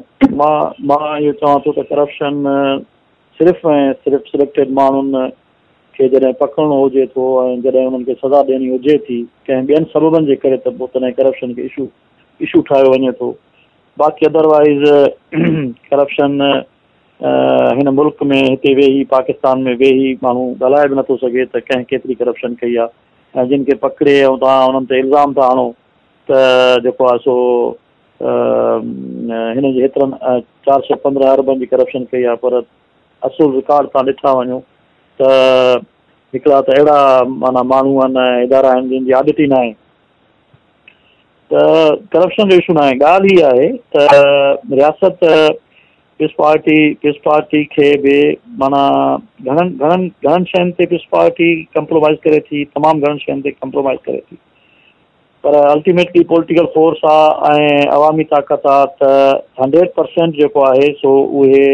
Speaker 4: मां इहो चवां थो त करप्शन सिर्फ़ु ऐं सिर्फ़ु सिलेक्टेड माण्हुनि खे जॾहिं पकड़णो हुजे थो ऐं जॾहिं उन्हनि खे सज़ा ॾियणी हुजे थी कंहिं ॿियनि सबबनि जे करे त पोइ तॾहिं करप्शन खे इशू ठाहियो वञे थो बाक़ी अदरवाइज़ करप्शन हिन मुल्क में हिते वेही पाकिस्तान में वेही माण्हू ॻाल्हाए बि नथो सघे त कंहिं केतिरी करप्शन कई आहे ऐं जिन खे पकिड़े ऐं तव्हां उन्हनि ते इल्ज़ाम था आणो त जेको आहे सो हिन जे हेतिरनि 415 अरबनि जी करप्शन कई आहे पर असुल रिकॉर्ड तव्हां ॾिठा वञो त हिकिड़ा त अहिड़ा माना माण्हू आहिनि इदारा आहिनि जिन जी आदत ई न आहे त करप्शन जो इशू न आहे ॻाल्हि ई आहे त रियासत पीपल्स पार्टी खे बि माना घणनि शयुनि ते पीपल्स पार्टी कंप्रोमाइज़ करे थी तमामु घणनि शयुनि ते कंप्रोमाइज़ करे थी पर अल्टीमेटली पॉलिटिकल फोर्स आहे ऐं अवामी ताक़त आहे त 100% जेको आहे सो उहे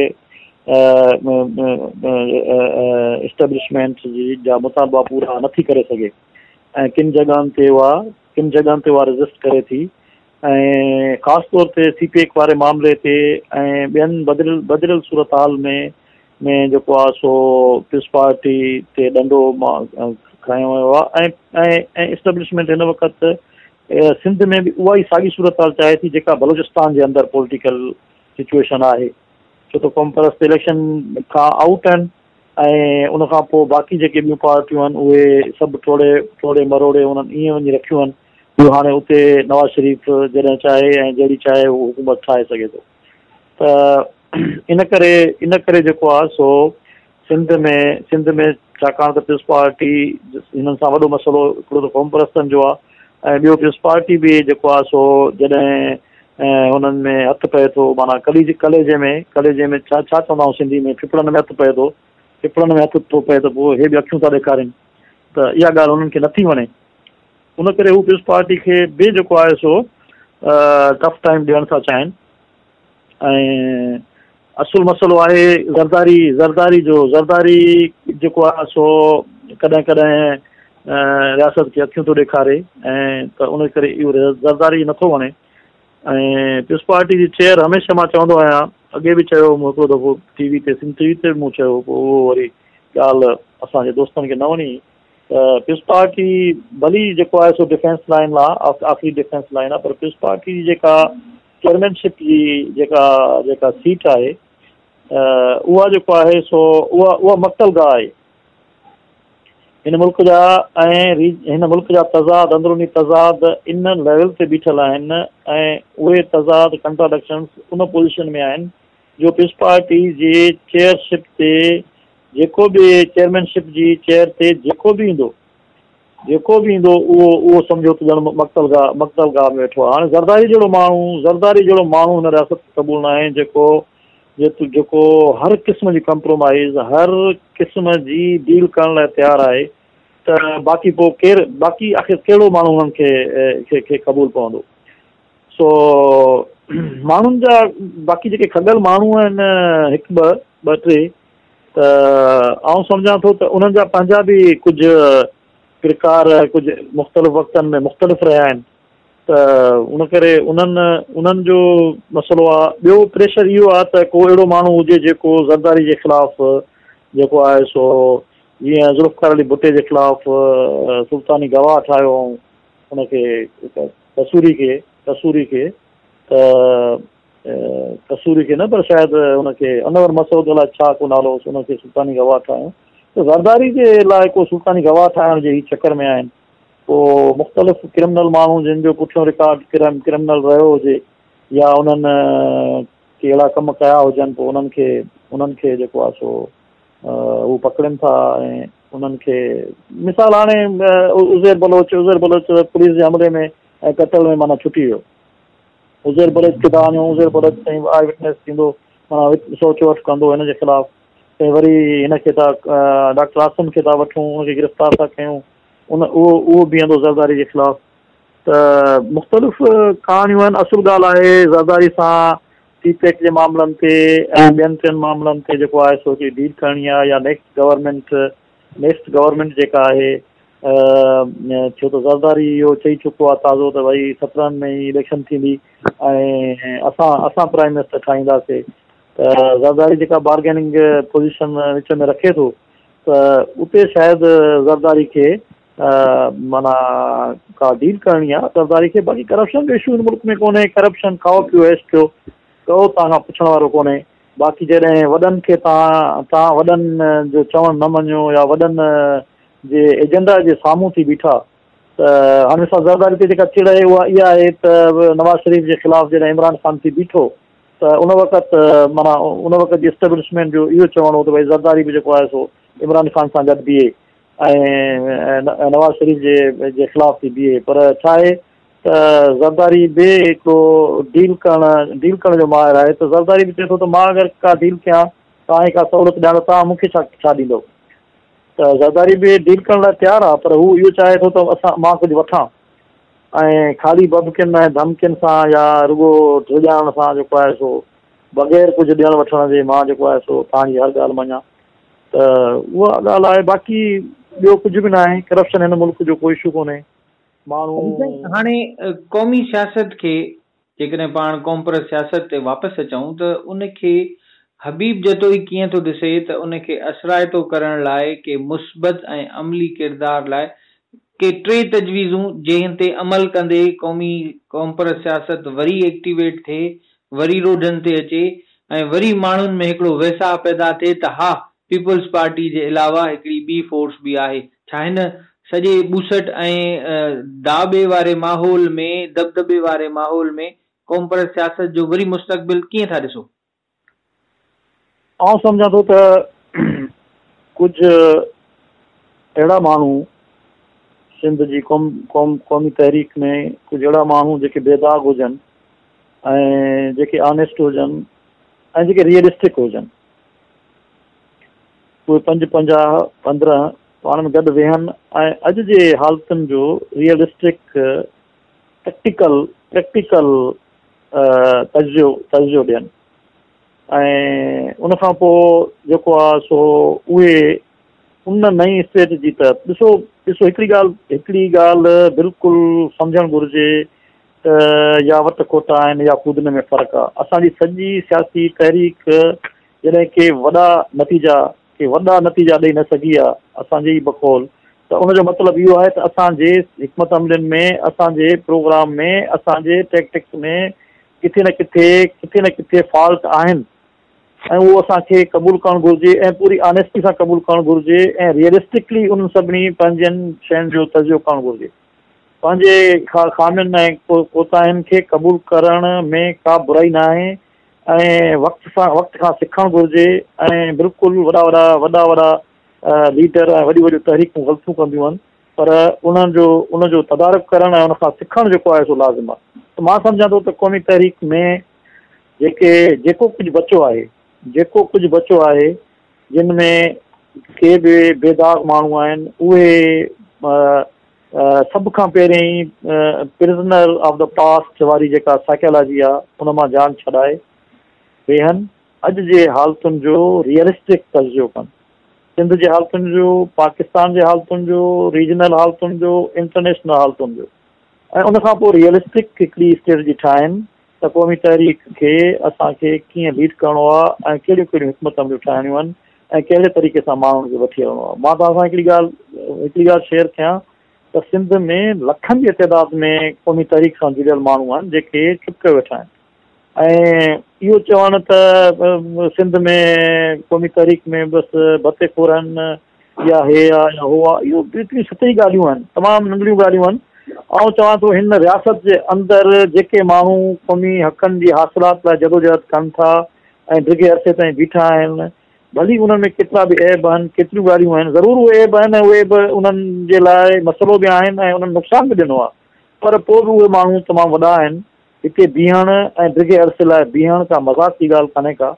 Speaker 4: एस्टेब्लिशमेंट जी जा मुतालबा पूरा नथी करे सघे ऐं किन जॻहनि ते उहा रेज़िस्ट करे थी ऐं ख़ासि तौर ते CPEC वारे मामले ते ऐं ॿियनि बदिरियल सूरत हाल में जेको आहे सो पीपल्स पार्टी ते ॾंडो खयो वियो आहे ऐं एस्टेब्लिशमेंट हिन वक़्तु सिंध में बि उहा ई साॻी सूरत हाल चाहे थी जेका बलोचिस्तान जे अंदरि पॉलिटिकल सिचुएशन आहे छो त कॉम्परस इलेक्शन खां आउट आहिनि ऐं उन खां पोइ बाक़ी जेके ॿियूं पार्टियूं आहिनि उहे सभु टोड़े मरोड़े उन्हनि ईअं वञी रखियूं आहिनि जो हाणे उते नवाज़ शरीफ़ जॾहिं चाहे ऐं जहिड़ी चाहे उहो हुकूमत ठाहे सघे थो त इन करे जेको आहे सो सिंध में छाकाणि त पीपल्स पार्टी हिननि सां वॾो मसइलो हिकिड़ो त कॉम्परस्तनि जो आहे ऐं ॿियो पीपल्स पार्टी बि जेको आहे सो जॾहिं हुननि में हथु पए थो माना कलेजे में छा चवंदा आहियूं सिंधी में फिफड़नि में हथु पए थो फिफड़नि में हथु थो पए त पोइ हे बि अखियूं था ॾेखारीनि त इहा ॻाल्हि हुननि खे नथी वणे उन करे हू पीपल्स पार्टी खे बि जेको आहे सो टफ टाइम ॾियणु था चाहिनि ऐं असुलु मसइलो आहे ज़रदारी जेको आहे सो कॾहिं रियासत खे अखियूं थो ॾेखारे ऐं त उन करे इहो ज़रदारी नथो वणे ऐं पीपल्स पार्टी जी चेयर हमेशह मां चवंदो आहियां अॻे बि चयो हिकिड़ो दफ़ो टीवी ते मूं चयो पोइ उहो वरी ॻाल्हि असांजे दोस्तनि खे न वणी त पीपल्स पार्टी भली जेको आहे सो डिफेंस लाइन आहे आख़िरी डिफेंस लाइन आहे पर पीपल्स पार्टी जी जेका चेयरमैनशिप जी जेका सीट आहे उहा जेको आहे सो उहा मक़तलगाह आहे हिन मुल्क जा तज़ाद अंदरूनी तज़ाद इन लेवल ते बीठल आहिनि ऐं उहे तज़ाद कंट्राडिक्शन्स उन पोज़ीशन में आहिनि जो पीपल्स पार्टी जी चेयरशिप ते जेको बि चेयरमैनशिप जी चेयर ते जेको बि ईंदो उहो सम्झो त ॼण मक़तलगाह में वेठो आहे हाणे ज़रदारी जहिड़ो माण्हू हिन रियासत क़बूल न आहे जेको हर क़िस्म जी कंप्रोमाइज़ हर क़िस्म जी डील करण लाइ तयारु आहे त बाक़ी पोइ आख़िर कहिड़ो माण्हू हुननि खे क़बूल पवंदो सो माण्हुनि जा बाक़ी जेके खॻल माण्हू आहिनि हिकु ॿ टे त आउं सम्झां थो त उन्हनि जा पंहिंजा बि कुझु किरकार कुझु मुख़्तलिफ़ वक़्तनि में मुख़्तलिफ़ रहिया आहिनि त उन करे उन्हनि जो मसइलो आहे ॿियो प्रेशर इहो आहे त को अहिड़ो माण्हू हुजे जेको ज़रदारी जे ख़िलाफ़ु जेको आहे सो जीअं ज़ुल्फ़िकार अली भुट्टे जे ख़िलाफ़ु सुल्तानी गवाह ठाहियो हुनखे कसूरी खे न पर शायदि हुनखे अनवर मसूद अलाए छा को नालो हुओसि हुनखे सुल्तानी गवाह ठाहियो त ज़रदारी जे लाइ को सुल्तानी गवाह ठाहिण जे ही चकर में आहिनि पोइ मुख़्तलिफ़ क्रिमिनल माण्हू जिन जो पुठियों रिकॉर्ड क्रिमिनल रहियो हुजे या उन्हनि के अहिड़ा कम कया हुजनि पोइ उन्हनि खे जेको आहे सो हू पकड़नि था ऐं उन्हनि खे मिसाल हाणे उज़ैर बलोच पुलिस जे हमले में ऐं कतल में माना छुटी वियो उज़ैर बलोच खे था वञूं उज़ैर बलोच ताईं आई विटनेस थींदो माना सोच वठ कंदो हिन जे ख़िलाफ़ु ऐं वरी हिनखे था डॉक्टर आसिम खे था वठूं हुनखे गिरफ़्तार था कयूं उहो बीहंदो ज़रदारी जे ख़िलाफ़ु त मुख़्तलिफ़ कहाणियूं आहिनि असुलु ॻाल्हि आहे ज़रदारी सां CPEC जे मामलनि ते ऐं ॿियनि टिनि मामलनि ते जेको आहे सो डील करणी आहे या नेक्स्ट गवर्नमेंट जेका आहे छो त ज़रदारी इहो चई चुको आहे ताज़ो त भई 17 में ई इलेक्शन थींदी ऐं असां प्राइम मिनिस्टर ठाहींदासीं त ज़रदारी जेका बार्गेनिंग पोज़ीशन विच में रखे थो त उते शायदि ज़रदारी खे माना का डील करणी आहे ज़रदारी खे बाक़ी करप्शन जो इशू हिन मुल्क में कोन्हे करप्शन खाओ पियो ऐश कयो कयो तव्हां पुछण वारो कोन्हे बाक़ी जॾहिं वॾनि खे तव्हां वॾनि जो चवणु न मञियो या वॾनि जे एजेंडा जे साम्हूं थी बीठा त हाणे असां ज़रदारी ते जेका चिड़ आहे उहा इहा आहे त नवाज़ शरीफ़ जे ख़िलाफ़ु जॾहिं इमरान ख़ान थी बीठो त उन वक़्तु जी एस्टेब्लिशमेंट जो इहो चवणो हो त भई ज़रदारी बि जेको आहे सो इमरान ख़ान सां गॾु बीहे ऐं नवाज़ शरीफ़ जे ख़िलाफ़ु थी बीहे पर छा आहे त ज़रदारी बि हिकिड़ो डील करण जो माहिर आहे त ज़रदारी बि चए थो त मां अगरि का डील कयां तव्हांखे का सहूलियत ॾियां त तव्हां मूंखे छा ॾींदो त ज़रदारी बि डील करण लाइ तयारु आहे पर हू इहो चाहे थो त मां कुझु वठां ऐं ख़ाली बबकिन ऐं धमकियुनि सां या रुगो ड्रिॼाइण सां जेको आहे सो बग़ैर कुझु ॾियण वठण जे मां जेको आहे सो तव्हांजी हर ॻाल्हि मञा त उहा ॻाल्हि आहे। बाक़ी ॿियो कुझु बि न आहे। करप्शन हिन मुल्क जो कोई इशू कोन्हे। माण्हू
Speaker 3: हाणे क़ौमी सियासत खे जेकॾहिं पाण कॉम्परस सियासत ते वापसि अचूं त उनखे हबीब जतोई कीअं थो ॾिसे त उनखे असराइतो करण लाइ के मुस्बत ऐं अमली किरदार लाइ के 3 तजवीज़ूं जंहिं ते अमल कंदे क़ौमी कॉम्परस सियासत वरी एक्टिवेट थिए, वरी रोडनि ते अचे ऐं वरी माण्हुनि में हिकिड़ो वैसा पैदा थिए त हा पीपल्स पार्टी जे अलावा हिकिड़ी ॿी फोर्स बि आहे। छा हिन सॼे ॿूसट ऐं दाबे वारे माहौल में, दबदबे वारे माहौल में कॉम्परस सियासत जो वरी मुस्तक़बिल कीअं था ॾिसो?
Speaker 4: आउं सम्झां थो त कुझु अहिड़ा माण्हू सिंध जी क़ौमी तहरीक में, कुझु अहिड़ा माण्हू जेके बेदाग हुजनि ऐं जेके ऑनेस्ट हुजनि ऐं जेके रियलिस्टिक हुजनि, उहे 5-15 पाण में गॾु वेहनि ऐं अॼु जे हालतुनि जो रियलिस्टिक प्रैक्टिकल तजियो ॾियनि ऐं उनखां पोइ जेको आहे सो उहे उन नई स्टेट जी तरफ़ ॾिसो हिकिड़ी ॻाल्हि बिल्कुलु सम्झणु घुरिजे त या वट खोटा आहिनि या कूदने में फ़र्क़ु आहे। असांजी सॼी सियासी तहरीक जॾहिं के वॾा नतीजा ॾेई न सघी आहे असांजे ई बकौल, त उनजो मतिलबु इहो आहे त असांजे हिकमत अमलिन में, असांजे प्रोग्राम में, असांजे टैक्टिक्स में किथे न किथे फॉल्ट आहिनि ऐं उहो असांखे क़बूल करणु घुरिजे ऐं पूरी ऑनेस्टी सां क़बूल करणु घुरिजे ऐं रियलिस्टिकली उन्हनि सभिनी पंहिंजनि शयुनि जो तजियो करणु घुरिजे। पंहिंजे खामियुनि ऐं कोताहियुनि खे क़बूल करण में का बुराई न आहे ऐं वक़्त खां सिखणु घुरिजे ऐं बिल्कुलु वॾा लीडर ऐं वॾियूं तहरीकूं ग़लतियूं कंदियूं आहिनि, पर उनजो तदारक करणु ऐं उनखां सिखणु जेको आहे सो लाज़िम आहे। त मां सम्झां थो त क़ौमी तहरीक में जेको कुझु बचियो आहे जिन में के बि बेदाग माण्हू आहिनि, उहे सभ खां पहिरीं ई प्रिज़नर ऑफ द पास्ट वारी जेका साइकोलॉजी आहे उन मां जान छॾाए वेहनि, अॼु जे हालतुनि जो रियलिस्टिक तजियो कनि, सिंध जे हालतुनि जो, पाकिस्तान जे हालतुनि जो, रीजनल हालतुनि जो, इंटरनेशनल हालतुनि जो, ऐं उनखां पोइ रियलिस्टिक हिकिड़ी स्ट्रेटजी ठाहिनि त क़ौमी तहरीक खे असांखे कीअं लीड करिणो आहे ऐं कहिड़ियूं हिकमत अमलियूं ठाहिणियूं आहिनि ऐं कहिड़े तरीक़े सां माण्हुनि खे वठी हलणो आहे। मां तव्हां सां हिकिड़ी ॻाल्हि शेयर कयां त सिंध में लखनि जी तइदाद में क़ौमी तहरीक सां जुड़ियल माण्हू आहिनि जेके चुपके वेठा आहिनि ऐं इहो चवणु त सिंध में क़ौमी तहरीक में बसि बतेखोर आहिनि या हे आहे या हो आहे, इहो हिकिड़ी सतरी ॻाल्हियूं आहिनि, तमामु नंढड़ियूं ॻाल्हियूं आहिनि। ऐं चवां थो हिन रियासत जे अंदरि जेके माण्हू क़ौमी हक़नि जी हासिलात लाइ जदोजहद कनि था ऐं डिघे अरसे ताईं बीठा आहिनि, भली उन्हनि में केतिरा बि ऐब आहिनि, केतिरियूं ॻाल्हियूं आहिनि, ज़रूरु उहे ऐब आहिनि ऐं उहे बि उन्हनि जे लाइ मसइलो बि आहिनि ऐं उन्हनि नुक़सान बि ॾिनो आहे, पर पोइ बि उहे माण्हू तमामु वॾा आहिनि। हिते बीहण ऐं डिघे अरसे लाइ बीहण का मज़ाक जी ॻाल्हि कान्हे का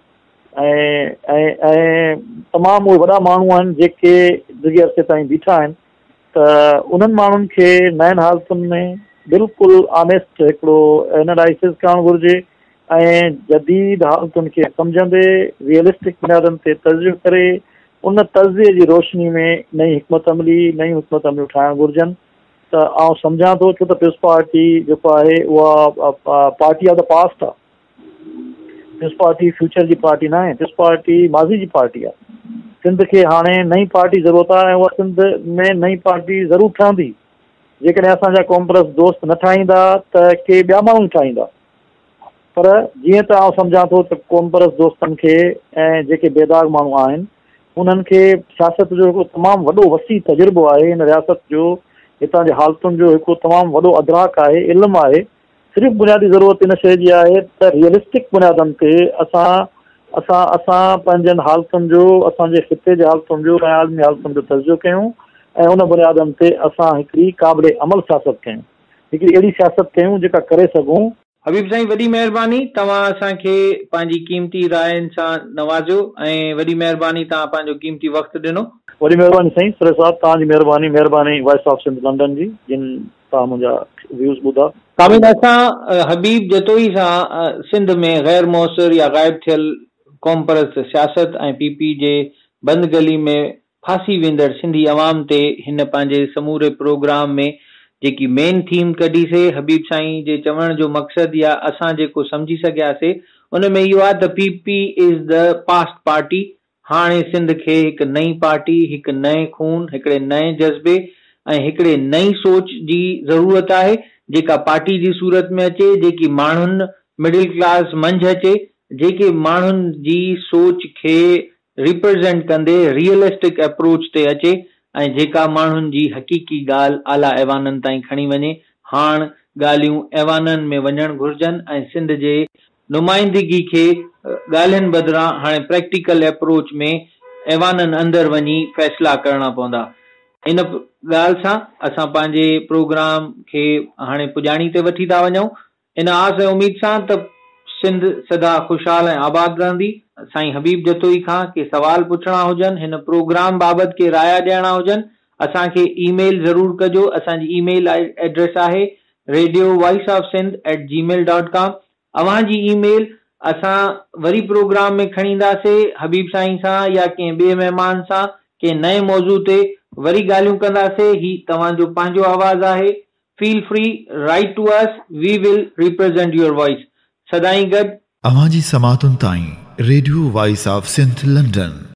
Speaker 4: ऐं तमामु उहे वॾा माण्हू आहिनि जेके डिघे अरसे ताईं बीठा आहिनि। त उन्हनि माण्हुनि खे नयनि हालतुनि में बिल्कुलु ऑनेस्ट हिकिड़ो एनालाइसिस करणु घुरिजे ऐं जदीद हालतुनि खे सम्झंदे रियलिस्टिक बुनियादनि ते तजियो करे उन तज़िये जी रोशनी में नई हिकमत अमलियूं ठाहिणु घुरिजनि। त आउं सम्झां थो छो त पीपल्स पार्टी जेको आहे उहा पार्टी ऑफ द पास्ट आहे, पीपल्स पार्टी फ्यूचर जी पार्टी न आहे, पीपल्स पार्टी माज़ी जी पार्टी आहे। सिंध खे हाणे नई पार्टी ज़रूरत आहे ऐं उहा सिंध में नई पार्टी ज़रूरु ठहंदी। जेकॾहिं असांजा कॉम्परस दोस्त न ठाहींदा त के ॿिया माण्हू ठाहींदा, पर जीअं त आउं सम्झां थो त कॉम्परस दोस्तनि खे ऐं जेके बेदाग माण्हू आहिनि उन्हनि खे सियासत जो हिकिड़ो तमामु वॾो वसी तजुर्बो आहे, हिन रियासत जो हितां जे हालतुनि जो हिकिड़ो तमामु वॾो अदराक आहे, इल्मु आहे। सिर्फ़ु बुनियादी ज़रूरत इन शइ जी आहे त रियलिस्टिक बुनियादनि ते असां पंहिंजनि हालतुनि जो, असांजे ख़िते जे हालतुनि जो ऐं आलमी हालतुनि जो तजियो कयूं ऐं उन बुनियादनि ते असां हिकिड़ी क़ाबिले अमल सियासत कयूं, हिकिड़ी अहिड़ी सियासत कयूं जेका करे सघूं।
Speaker 3: हबीब साईं, वॾी महिरबानी, तव्हां असांखे पंहिंजी क़ीमती रायनि सां नवाज़ो ऐं वॾी महिरबानी तव्हां पंहिंजो क़ीमती वक़्तु ॾिनो।
Speaker 4: वॾी महिरबानी साईं सुरेश साहब, तव्हांजी महिरबानी वॉइस ऑफ सिंध लंडन जी, जिन तव्हां मुंहिंजा व्यूज़ ॿुधा।
Speaker 3: कामिद, असां हबीब जतोई सां सिंध में गैर मौसर या गायब थियल क़ौम परस्त सियासत ऐं पीपी जे बंद गली में फासी वेंदड़ सिंधी अवाम ते हिन पंहिंजे समूरे प्रोग्राम में जेकी मेन थीम कढीसीं, हबीब साईं जे चवण जो मक़सदु या असां जेको सम्झी सघियासीं उन में इहो आहे त PP is the past party. हाणे सिंध खे हिकु नई पार्टी, हिकु नए खून, हिकिड़े नए जज़्बे ऐं हिकिड़े नई सोच जी ज़रूरत आहे जेका पार्टी जी सूरत में अचे, जेकी माण्हुनि मिडिल क्लास मंझि अचे, जेके माण्हुनि जी सोच खे रिप्रेज़ेंट कंदे रियलिस्टिक अप्रोच ते अचे ऐं जेका माण्हुनि जी हक़ीक़ी ॻाल्हि आला ऐवाननि ताईं खणी वञे। हाणे ॻाल्हियूं ऐवाननि में वञणु घुरिजनि ऐं सिंध जे नुमाइंदगी खे ॻाल्हियुनि बदिरां हाणे प्रैक्टिकल अप्रोच में ऐवाननि अंदरि वञी फ़ैसिला करणा पवंदा। इन ॻाल्हि सां असां पंहिंजे प्रोग्राम खे हाणे पुॼाणी ते वठी था वञूं, इन आस ऐं उमेद सां त सिंध सदा खुशहाल ऐं आबाद रहंदी। साईं हबीब जतोई खां के सवाल पुछणा हुजनि, हिन प्रोग्राम बाबति के राया ॾियणा हुजनि, असांखे ईमेल ज़रूरु कजो। असांजी ईमेल एड्रेस आहे radiovoiceofsindh@gmail.com। अव्हांजी ईमेल असां वरी प्रोग्राम में खणी ईंदासीं हबीब साईं सां या कंहिं ॿिए महिमान सां कंहिं नए मौज़ू ते वरी ॻाल्हियूं कंदासीं। ही तव्हांजो पंहिंजो आवाज़ आहे। Feel free, write to us, we will represent your voice. सदाईं गॾु
Speaker 2: अव्हांजी समातुनि ताईं radio voice of Sindh London.